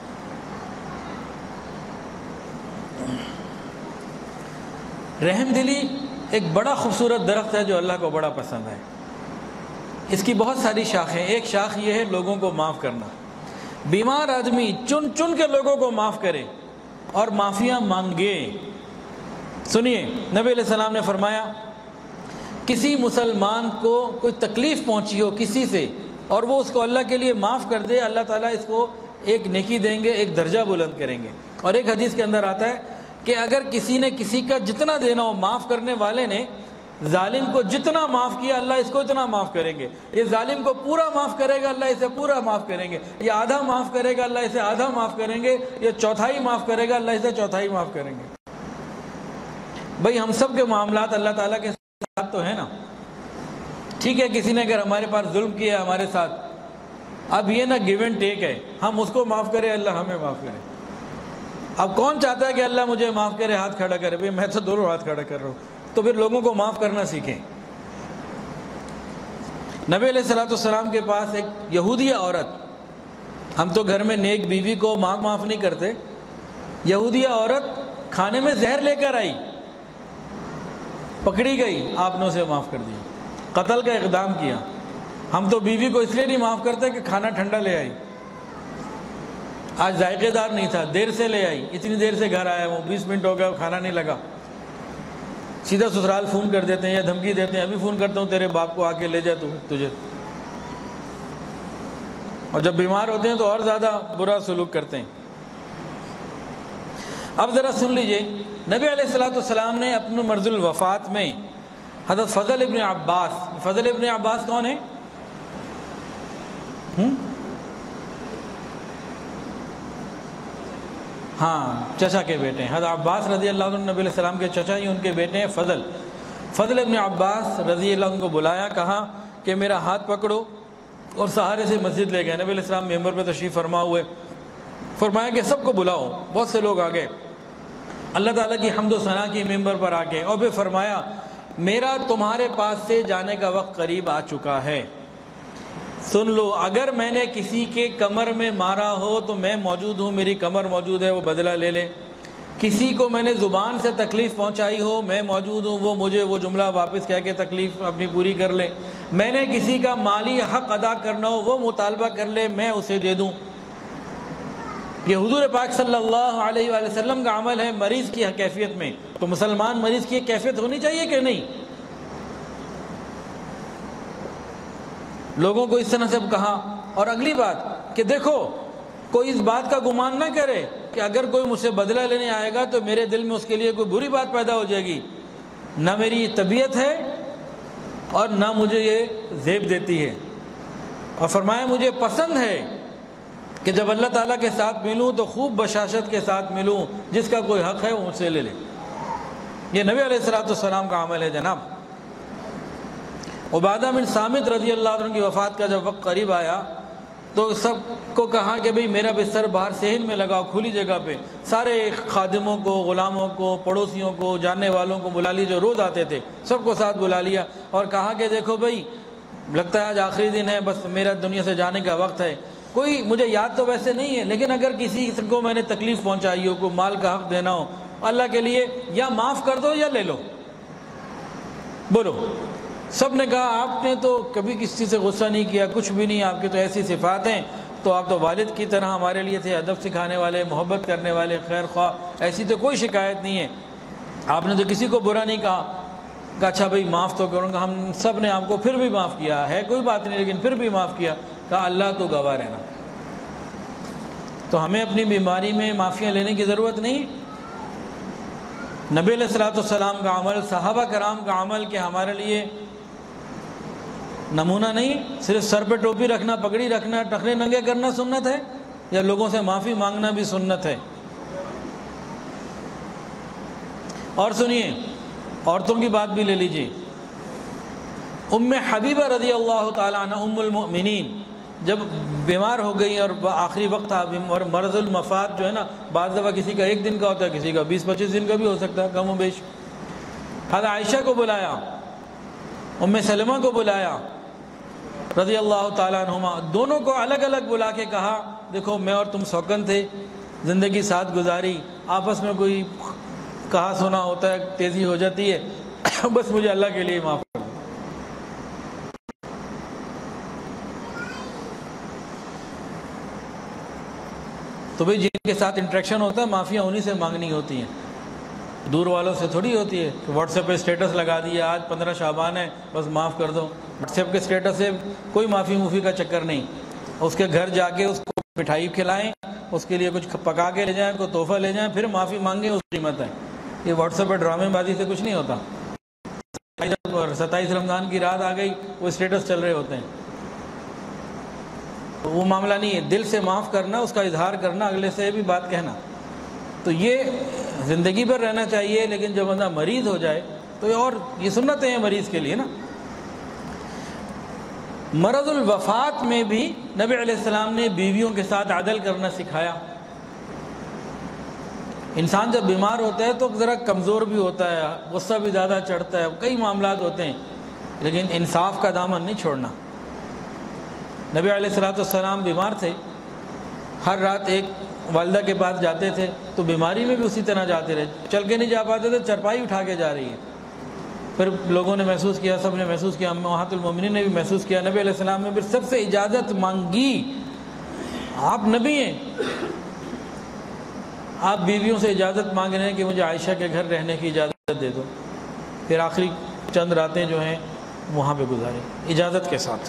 رحم دلی ایک بڑا خوبصورت درخت ہے جو اللہ کو بڑا پسند ہے، اس کی بہت ساری شاخیں، ایک شاخ یہ ہے لوگوں کو معاف کرنا، بیمار آدمی چن چن کے لوگوں کو معاف کرے اور معافیاں مانگے۔ سنیے نبی علیہ السلام نے فرمایا کسی مسلمان کو کوئی تکلیف پہنچی ہو کسی سے اور وہ اس کو اللہ کے لیے معاف کر دے، اللہ تعالیٰ اس کو ایک نیکی دیں گے، ایک درجہ بلند کریں گے۔ اور ایک حدیث کے اندر آتا ہے کہ اگر کسی نے کسی کا جتنا دینا ہو، معاف کرنے والے نے ظالم کو جتنا معاف کیا اللہ اس کو اتنا معاف کریں گے، یہ ظالم کو پورا معاف کرے گا اللہ اسے پورا معاف کریں گے، یہ آدھا معاف کرے گا اللہ اسے آدھا معاف کریں گے، یہ چوتھائی معاف کرے گا اللہ اسے چوتھائی معاف کریں گے۔ بھئی ہم سب کے معاملات اللہ تعالیٰ کے ساتھ تو ہیں نا، ٹھیک ہے کسی نے اگر ہمارے پاس ظلم کیا ہمارے ساتھ، اب یہ نہ گیو اینڈ ٹیک ہے، ہم اس کو معاف کرے اللہ ہمیں معاف کرے۔ اب کون چاہتا ہے کہ اللہ مجھے معاف کرے؟ ہاتھ کھڑا کرے۔ بھئی میں تو دونوں ہاتھ کھڑا کر رہا ہوں، تو پھر لوگوں کو معاف کرنا سیکھیں۔ نبی علیہ الصلوۃ والسلام کے پاس ایک یہودی عورت، ہم تو گھر میں نیک بیوی کو ماں معاف نہیں کرتے، یہودی عورت کھانے میں زہر لے کر آئی، پکڑی گئی، آپ نے اسے معاف کر دیا، قتل کا اقدام کیا۔ ہم تو بیوی کو اس لیے نہیں معاف کرتے کہ کھانا ٹھنڈا لے آئی، آج ذائقے دار نہیں تھا، دیر سے لے آئی، اتنی دیر سے گھر آیا وہ بیس منٹ ہو گیا کھانا نہیں لگا، سیدھا سسرال فون کر دیتے ہیں یا دھمکی دیتے ہیں، ابھی فون کرتا ہوں تیرے باپ کو آ کے لے جا تو تجھے، اور جب بیمار ہوتے ہیں تو اور زیادہ برا سلوک کرتے ہیں۔ اب ذرا سن لیجئے، نبی علیہ الصلوۃ والسلام نے اپنے مرض الوفات میں حضرت فضل ابن عباس، فضل ابن عباس کون ہے؟ ہاں چچا کے بیٹے ہیں، حضرت عباس رضی اللہ عنہ نبی علیہ السلام کے چچا ہی ان کے بیٹے ہیں فضل۔ فضل ابن عباس رضی اللہ عنہ کو بلایا، کہا کہ میرا ہاتھ پکڑو، اور سہارے سے مسجد لے گئے۔ نبی علیہ السلام ممبر پہ تشریف فرما ہوئے، فرمایا کہ سب کو بلاؤ، بہت سے لوگ آ گئے، اللہ تعالیٰ کی حمد و ثنا کی ممبر پر آ کے، اور پھر فرمایا میرا تمہارے پاس سے جانے کا وقت قریب آ چکا ہے، سن لو، اگر میں نے کسی کے کمر میں مارا ہو تو میں موجود ہوں، میری کمر موجود ہے، وہ بدلہ لے لے، کسی کو میں نے زبان سے تکلیف پہنچائی ہو میں موجود ہوں، وہ مجھے وہ جملہ واپس کہہ کے تکلیف اپنی پوری کر لے، میں نے کسی کا مالی حق ادا کرنا ہو وہ مطالبہ کر لے میں اسے دے دوں۔ یہ حضور پاک صلی اللہ علیہ وآلہ وسلم کا عمل ہے مریض کی کیفیت میں، تو مسلمان مریض کی کیفیت ہونی چاہیے کہ نہیں؟ لوگوں کو اس طرح سے کہا۔ اور اگلی بات کہ دیکھو کوئی اس بات کا گمان نہ کرے کہ اگر کوئی مجھ سے بدلہ لینے آئے گا تو میرے دل میں اس کے لیے کوئی بری بات پیدا ہو جائے گی، نہ میری طبیعت ہے اور نہ مجھے یہ زیب دیتی ہے، اور فرمایا مجھے پسند ہے کہ جب اللہ تعالیٰ کے ساتھ ملوں تو خوب بشاشت کے ساتھ ملوں، جس کا کوئی حق ہے وہ مجھ سے لے لے۔ یہ نبی علیہ الصلوۃ والسلام کا عمل ہے جناب۔ عبادہ بن صامت رضی اللہ عنہ کی وفات کا جب وقت قریب آیا تو سب کو کہا کہ بھئی میرا بستر باہر صحن میں لگاؤ، کھلی جگہ پہ، سارے خادموں کو، غلاموں کو، پڑوسیوں کو، جاننے والوں کو بلا لی جو روز آتے تھے، سب کو ساتھ بلا لیا اور کہا کہ دیکھو بھئی لگتا ہے آج آخری دن ہے، بس میرا دنیا سے جانے کا وقت ہے، کوئی مجھے یاد تو ویسے نہیں ہے لیکن اگر کسی کو میں نے تکلیف پہنچائی ہو، کوئی مال کا حق دینا ہو، اللہ کے لیے یا معاف کر دو یا لے لو، بولو۔ سب نے کہا آپ نے تو کبھی کسی سے غصہ نہیں کیا، کچھ بھی نہیں، آپ کی تو ایسی صفات ہیں، تو آپ تو والد کی طرح ہمارے لیے تھے، ادب سکھانے والے، محبت کرنے والے، خیر خواہ، ایسی تو کوئی شکایت نہیں ہے، آپ نے تو کسی کو برا نہیں کہا۔ کہا اچھا بھئی معاف تو کروں گا، ہم سب نے آپ کو پھر بھی معاف کیا ہے، کوئی بات نہیں لیکن پھر بھی معاف کیا۔ کہا اللہ تو گواہ رہنا، تو ہمیں اپنی بیماری میں معافیاں لینے کی ضرورت نہیں۔ نبی علیہ الصلوۃ والسلام کا عمل، صحابہ کرام کا عمل کہ ہمارے لیے نمونہ نہیں، صرف سر پہ ٹوپی رکھنا، پگڑی رکھنا، ٹخنے ننگے کرنا سنت ہے، یا لوگوں سے معافی مانگنا بھی سنت ہے؟ اور سنیے عورتوں کی بات بھی لے لیجیے۔ ام حبیبہ رضی اللہ تعالیٰ عنہ ام المؤمنین جب بیمار ہو گئی اور آخری وقت تھا، اور مرض المفات جو ہے نا بعض دفعہ کسی کا ایک دن کا ہوتا ہے، کسی کا بیس پچیس دن کا بھی ہو سکتا ہے کم و بیش، حضرت عائشہ کو بلایا، ام سلمہ کو بلایا رضی اللہ تعالیٰ عنہما، دونوں کو الگ الگ بلا کے کہا دیکھو میں اور تم سوکن تھے، زندگی ساتھ گزاری، آپس میں کوئی کہا سنا ہوتا ہے، تیزی ہو جاتی ہے، بس مجھے اللہ کے لیے معاف کر دو۔ تو بھئی جن کے ساتھ انٹریکشن ہوتا ہے معافیاں انہی سے مانگنی ہوتی ہیں، دور والوں سے تھوڑی ہوتی ہے کہ واٹس ایپ پہ اسٹیٹس لگا دیا آج پندرہ شعبان ہے بس معاف کر دو، واٹس ایپ کے اسٹیٹس سے کوئی معافی موفی کا چکر نہیں، اس کے گھر جا کے اس کو مٹھائی کھلائیں، اس کے لیے کچھ پکا کے لے جائیں، کوئی تحفہ لے جائیں، پھر معافی مانگیں، اس قیمت ہے۔ یہ واٹس ایپ پہ ڈرامے بازی سے کچھ نہیں ہوتا۔ ستائیس رمضان کی رات آ گئی، وہ اسٹیٹس چل رہے ہوتے ہیں، وہ معاملہ نہیں ہے۔ دل سے معاف کرنا، اس کا اظہار کرنا، اگلے سے بھی بات کہنا، تو یہ زندگی پر رہنا چاہیے۔ لیکن جب بندہ مریض ہو جائے تو یہ اور یہ سنتیں ہیں مریض کے لیے نا۔ مرض الوفات میں بھی نبی علیہ السلام نے بیویوں کے ساتھ عدل کرنا سکھایا۔ انسان جب بیمار ہوتا ہے تو ذرا کمزور بھی ہوتا ہے، غصہ بھی زیادہ چڑھتا ہے، کئی معاملات ہوتے ہیں، لیکن انصاف کا دامن نہیں چھوڑنا۔ نبی علیہ الصلوۃ والسلام بیمار تھے، ہر رات ایک والدہ کے پاس جاتے تھے، تو بیماری میں بھی اسی طرح جاتے رہے، چل کے نہیں جا پاتے تھے، چرپائی اٹھا کے جا رہی ہے۔ پھر لوگوں نے محسوس کیا، سب نے محسوس کیا، امہات المومنین نے بھی محسوس کیا، نبی علیہ السلام نے پھر سب سے اجازت مانگی۔ آپ نبی ہیں، آپ بیویوں سے اجازت مانگ رہے ہیں کہ مجھے عائشہ کے گھر رہنے کی اجازت دے دو۔ پھر آخری چند راتیں جو ہیں وہاں پہ گزاری اجازت کے ساتھ۔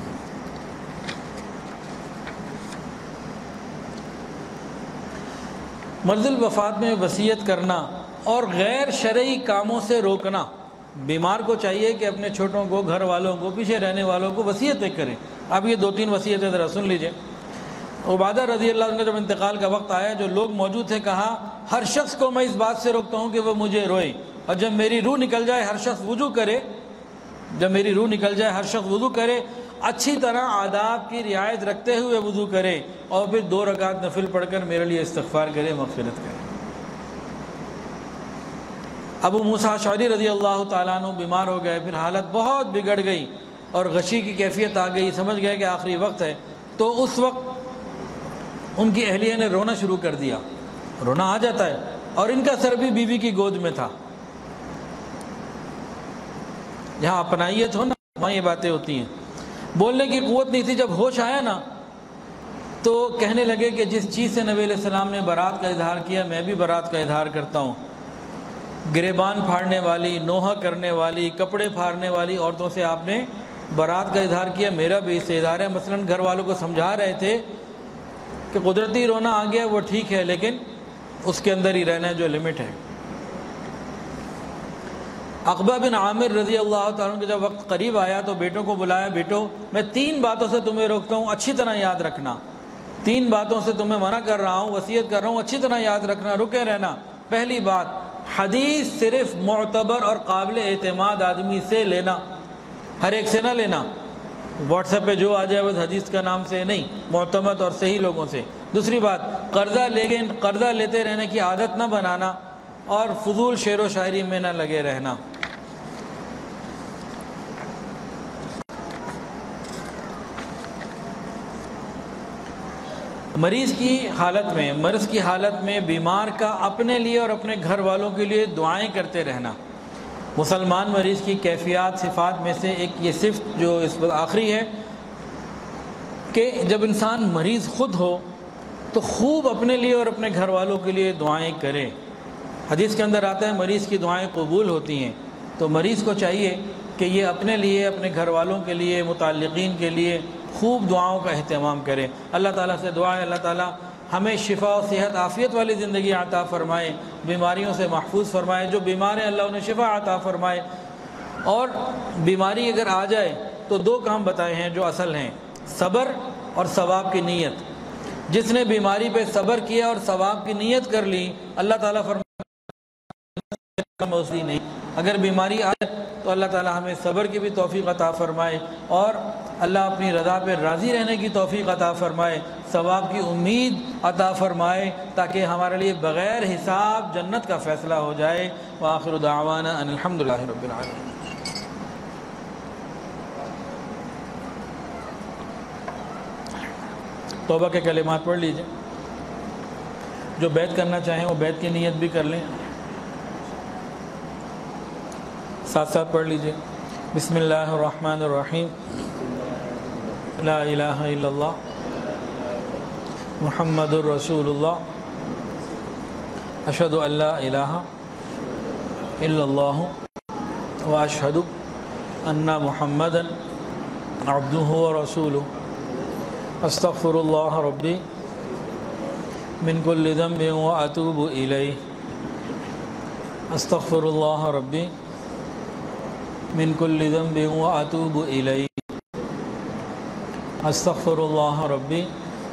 مرض الوفات میں وصیت کرنا اور غیر شرعی کاموں سے روکنا۔ بیمار کو چاہیے کہ اپنے چھوٹوں کو، گھر والوں کو، پیچھے رہنے والوں کو وصیتیں کریں۔ اب یہ دو تین وصیتیں ذرا سن لیجئے۔ عبادہ رضی اللہ عنہ کا جب انتقال کا وقت آیا، جو لوگ موجود تھے، کہا ہر شخص کو میں اس بات سے روکتا ہوں کہ وہ مجھے روئے، اور جب میری روح نکل جائے ہر شخص وضو کرے، جب میری روح نکل جائے ہر شخص وضو کرے، اچھی طرح آداب کی رعایت رکھتے ہوئے وضو کرے، اور پھر دو رکعت نفل پڑھ کر میرے لیے استغفار کرے، مغفرت کرے۔ ابو موسیٰ اشعری رضی اللہ تعالیٰ عنہ بیمار ہو گئے، پھر حالت بہت بگڑ گئی اور غشی کی کیفیت آ گئی، سمجھ گئے کہ آخری وقت ہے، تو اس وقت ان کی اہلیہ نے رونا شروع کر دیا۔ رونا آ جاتا ہے، اور ان کا سر بھی بیوی کی گود میں تھا۔ جہاں اپنائیت ہو نا وہاں یہ باتیں ہوتی ہیں۔ بولنے کی قوت نہیں تھی، جب ہوش آیا نا تو کہنے لگے کہ جس چیز سے نبی علیہ السلام نے برات کا اظہار کیا، میں بھی برات کا اظہار کرتا ہوں۔ گریبان پھاڑنے والی، نوحہ کرنے والی، کپڑے پھاڑنے والی عورتوں سے آپ نے برات کا اظہار کیا، میرا بھی اس سے اظہار ہے۔ مثلاً گھر والوں کو سمجھا رہے تھے کہ قدرتی رونا آ گیا وہ ٹھیک ہے، لیکن اس کے اندر ہی رہنا ہے جو لمٹ ہے۔ عقبہ بن عامر رضی اللہ تعالیٰ عنہ کے جب وقت قریب آیا تو بیٹوں کو بلایا، بیٹو میں تین باتوں سے تمہیں روکتا ہوں، اچھی طرح یاد رکھنا۔ تین باتوں سے تمہیں منع کر رہا ہوں، وصیت کر رہا ہوں، اچھی طرح یاد رکھنا، رکے رہنا۔ پہلی بات، حدیث صرف معتبر اور قابل اعتماد آدمی سے لینا، ہر ایک سے نہ لینا۔ واٹس ایپ پہ جو آ جائے بس حدیث کا نام سے نہیں، معتمد اور صحیح لوگوں سے۔ دوسری بات، قرضہ لے کے قرضہ لیتے رہنے کی عادت نہ بنانا، اور فضول شعر و شاعری میں نہ لگے رہنا۔ مریض کی حالت میں مرض کی حالت میں بیمار کا اپنے لیے اور اپنے گھر والوں کے لیے دعائیں کرتے رہنا۔ مسلمان مریض کی کیفیات صفات میں سے ایک یہ صفت جو اس وقت آخری ہے کہ جب انسان مریض خود ہو تو خوب اپنے لیے اور اپنے گھر والوں کے لیے دعائیں کرے۔ حدیث کے اندر آتا ہے مریض کی دعائیں قبول ہوتی ہیں، تو مریض کو چاہیے کہ یہ اپنے لیے، اپنے گھر والوں کے لیے، متعلقین کے لیے خوب دعاؤں کا اہتمام کرے۔ اللہ تعالیٰ سے دعا ہے اللہ تعالیٰ ہمیں شفا و صحت عافیت والی زندگی عطا فرمائے، بیماریوں سے محفوظ فرمائے، جو بیمار ہیں اللہ انہیں شفا عطا فرمائے۔ اور بیماری اگر آ جائے تو دو کام بتائے ہیں جو اصل ہیں، صبر اور ثواب کی نیت۔ جس نے بیماری پہ صبر کیا اور ثواب کی نیت کر لی، اللہ تعالیٰ فرمائے موصلی نہیں۔ اگر بیماری آئے تو اللہ تعالیٰ ہمیں صبر کی بھی توفیق عطا فرمائے، اور اللہ اپنی رضا پہ راضی رہنے کی توفیق عطا فرمائے، ثواب کی امید عطا فرمائے، تاکہ ہمارے لیے بغیر حساب جنت کا فیصلہ ہو جائے۔ وآخر دعوانا ان الحمدللہ رب العالمین۔ توبہ کے کلمات پڑھ لیجئے، جو بیعت کرنا چاہیں وہ بیعت کی نیت بھی کر لیں، ساتھ ساتھ پڑھ لیجئے۔ بسم اللہ الرحمن الرحیم، لا الہ الا اللہ محمد الرسول اللہ، اشہد ان لا الہ الا اللہ واشہد ان محمدا عبدہ ورسولہ، استغفر اللہ ربی من كل ذنب وأتوب إليه استغفر الله ربي من كل ذنب وأتوب إليه استغفر الله ربي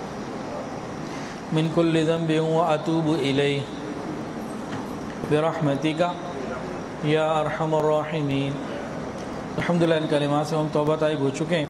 من كل ذنب وأتوب إليه برحمتك یا ارحم الراحمین۔ الحمدللہ ان کلمات سے ہم توبہ طائب ہو چکے ہیں۔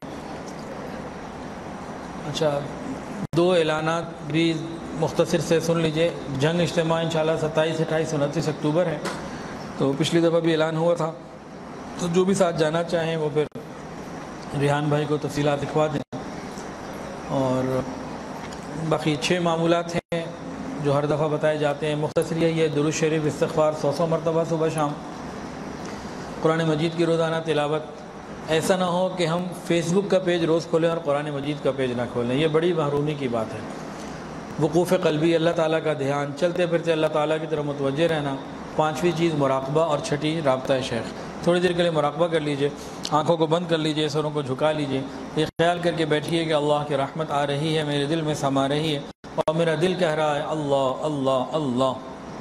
اچھا، دو اعلانات بھی مختصر سے سن لیجئے۔ جنگ اجتماع انشاءاللہ ستائیس اٹھائیس انتیس اکتوبر ہے، تو پچھلی دفعہ بھی اعلان ہوا تھا، تو جو بھی ساتھ جانا چاہیں وہ پھر ریحان بھائی کو تفصیلات لکھوا دیں۔ اور باقی چھ معمولات ہیں جو ہر دفعہ بتائے جاتے ہیں۔ مختصر یہ درود شریف استغفار سو سو مرتبہ صبح شام، قرآن مجید کی روزانہ تلاوت۔ ایسا نہ ہو کہ ہم فیس بک کا پیج روز کھولیں اور قرآن مجید کا پیج نہ کھولیں، یہ بڑی محرومی کی بات ہے۔ وقوف قلبی، اللہ تعالیٰ کا دھیان، چلتے پھرتے اللہ تعالیٰ کی طرف متوجہ رہنا۔ پانچویں چیز مراقبہ، اور چھٹی رابطہ شیخ۔ تھوڑی دیر کے لیے مراقبہ کر لیجئے، آنکھوں کو بند کر لیجئے، سروں کو جھکا لیجئے، یہ خیال کر کے بیٹھیے کہ اللہ کی رحمت آ رہی ہے، میرے دل میں سما رہی ہے، اور میرا دل کہہ رہا ہے اللہ اللہ اللہ۔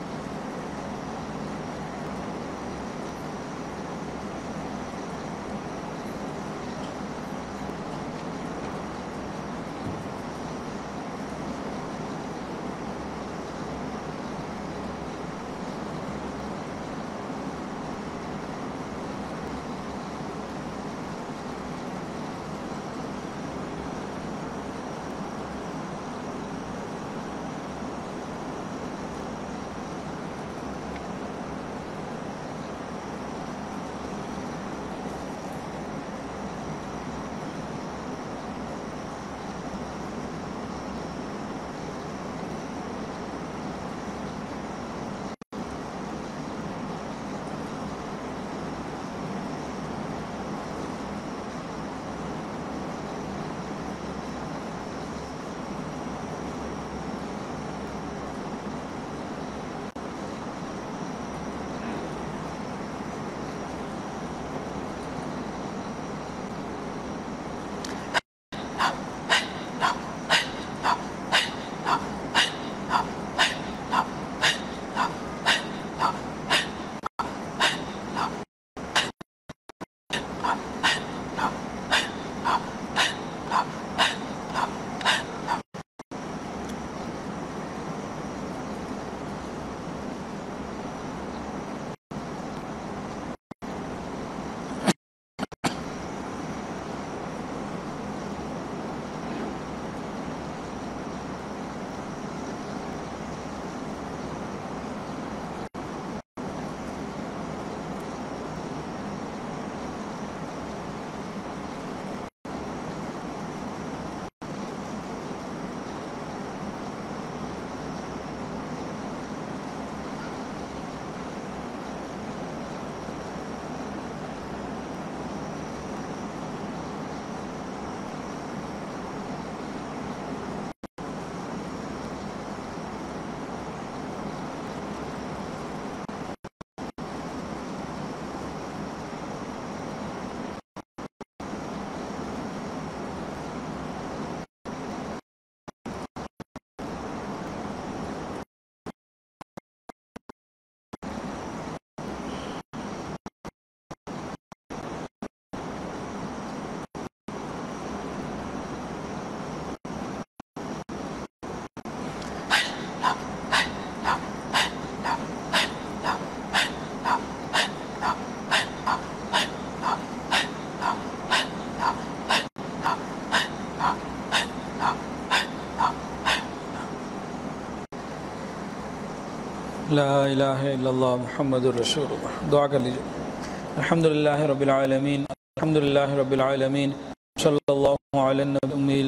لا الہ الا اللہ محمد الرسول اللہ۔ دعا کر لیجئے۔ الحمدللہ رب العالمین، الحمدللہ رب العالمین، صلی اللہ علی النبی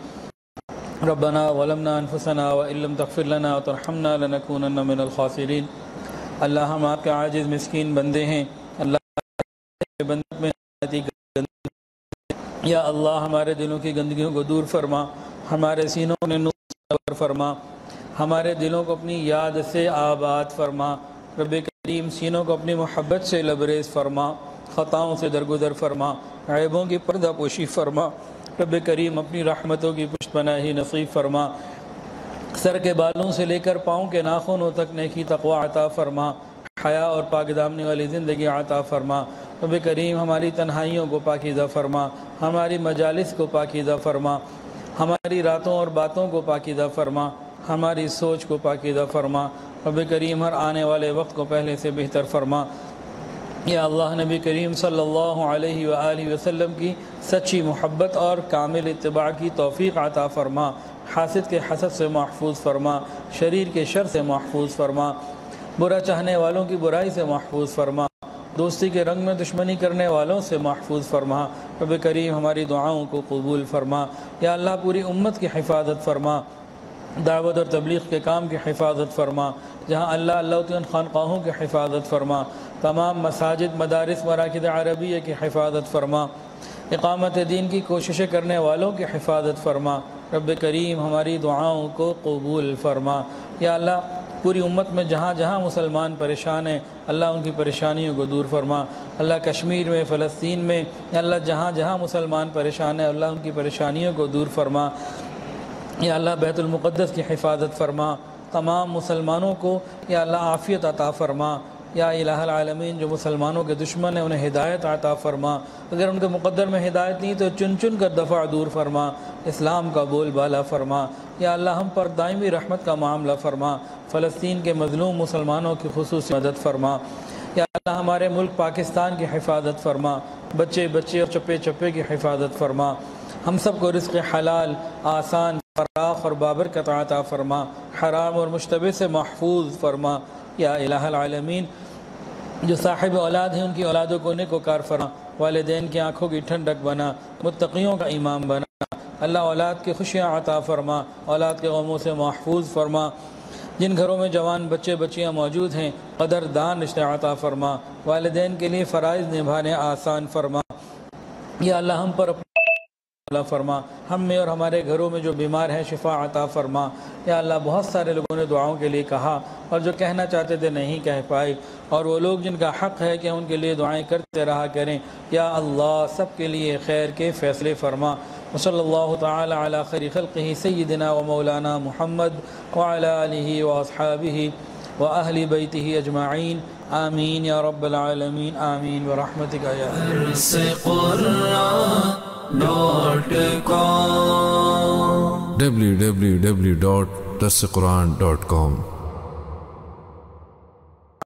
الکریم۔ ربنا ظلمنا انفسنا وان لم تغفر لنا وترحمنا لنکونن من الخاسرین۔ اللہ ہم آپ کے عاجز مسکین بندے ہیں، اللہ کے بندے میں یا اللہ ہمارے دلوں کی گندگیوں کو دور فرما، ہمارے سینوں میں نور فرما، ہمارے دلوں کو اپنی یاد سے آباد فرما۔ رب کریم سینوں کو اپنی محبت سے لبریز فرما، خطاؤں سے درگزر فرما، عیبوں کی پردہ پوشی فرما۔ رب کریم اپنی رحمتوں کی پشت پناہی نصیب فرما۔ سر کے بالوں سے لے کر پاؤں کے ناخنوں تک نیکی تقوی عطا فرما، حیا اور پاک دامنی والی زندگی عطا فرما۔ رب کریم ہماری تنہائیوں کو پاکیزہ فرما، ہماری مجالس کو پاکیزہ فرما، ہماری راتوں اور باتوں کو پاکیزہ فرما، ہماری سوچ کو پاکیزہ فرما۔ رب کریم ہر آنے والے وقت کو پہلے سے بہتر فرما۔ یا اللہ نبی کریم صلی اللہ علیہ وآلہ وسلم کی سچی محبت اور کامل اتباع کی توفیق عطا فرما، حاسد کے حسد سے محفوظ فرما، شریر کے شر سے محفوظ فرما، برا چاہنے والوں کی برائی سے محفوظ فرما، دوستی کے رنگ میں دشمنی کرنے والوں سے محفوظ فرما۔ رب کریم ہماری دعاؤں کو قبول فرما۔ یا اللہ پوری امت کی حفاظت فرما، دعوت اور تبلیغ کے کام کی حفاظت فرما، جہاں اللہ اللہ ان خانقاہوں کی حفاظت فرما، تمام مساجد مدارس مراکز عربیہ کی حفاظت فرما، اقامت دین کی کوششیں کرنے والوں کی حفاظت فرما۔ رب کریم ہماری دعاؤں کو قبول فرما۔ یا اللہ پوری امت میں جہاں جہاں مسلمان پریشان ہیں اللہ ان کی پریشانیوں کو دور فرما۔ اللہ کشمیر میں، فلسطین میں، یا اللہ جہاں جہاں مسلمان پریشان ہیں اللہ ان کی پریشانیوں کو دور فرما۔ یا اللہ بیت المقدس کی حفاظت فرما، تمام مسلمانوں کو یا اللہ عافیت عطا فرما۔ یا الہ العالمین جو مسلمانوں کے دشمن ہیں انہیں ہدایت عطا فرما، اگر ان کے مقدر میں ہدایت نہیں تو چن چن کر دفع دور فرما، اسلام کا بول بالا فرما۔ یا اللہ ہم پر دائمی رحمت کا معاملہ فرما، فلسطین کے مظلوم مسلمانوں کی خصوصی مدد فرما۔ یا اللہ ہمارے ملک پاکستان کی حفاظت فرما، بچے بچے اور چپے چپے کی حفاظت فرما، ہم سب کو رزق حلال آسان فراخ اور بابرکت عطا فرما، حرام اور مشتبہ سے محفوظ فرما۔ یا الہ العالمین جو صاحب اولاد ہیں ان کی اولادوں کو نیک وکار فرما، والدین کی آنکھوں کی ٹھنڈک بنا، متقیوں کا امام بنا۔ اللہ اولاد کی خوشیاں عطا فرما، اولاد کے غموں سے محفوظ فرما۔ جن گھروں میں جوان بچے بچیاں موجود ہیں قدردان رشتہ عطا فرما، والدین کے لیے فرائض نبھانے آسان فرما۔ یا اللہ ہم پر اللہ فرما، ہم میں اور ہمارے گھروں میں جو بیمار ہیں شفا عطا فرما۔ یا اللہ بہت سارے لوگوں نے دعاؤں کے لیے کہا اور جو کہنا چاہتے تھے نہیں کہہ پائے، اور وہ لوگ جن کا حق ہے کہ ان کے لیے دعائیں کرتے رہا کریں، یا اللہ سب کے لیے خیر کے فیصلے فرما۔ وصلی اللہ تعالی علی خیر خلقہ سیدنا و مولانا محمد وعلی آلہ واصحابہ واہل بیتہ اجمعین، آمین یا رب العالمین، آمین برحمتک یا dot com W W W dot درس قرآن ڈاٹ کام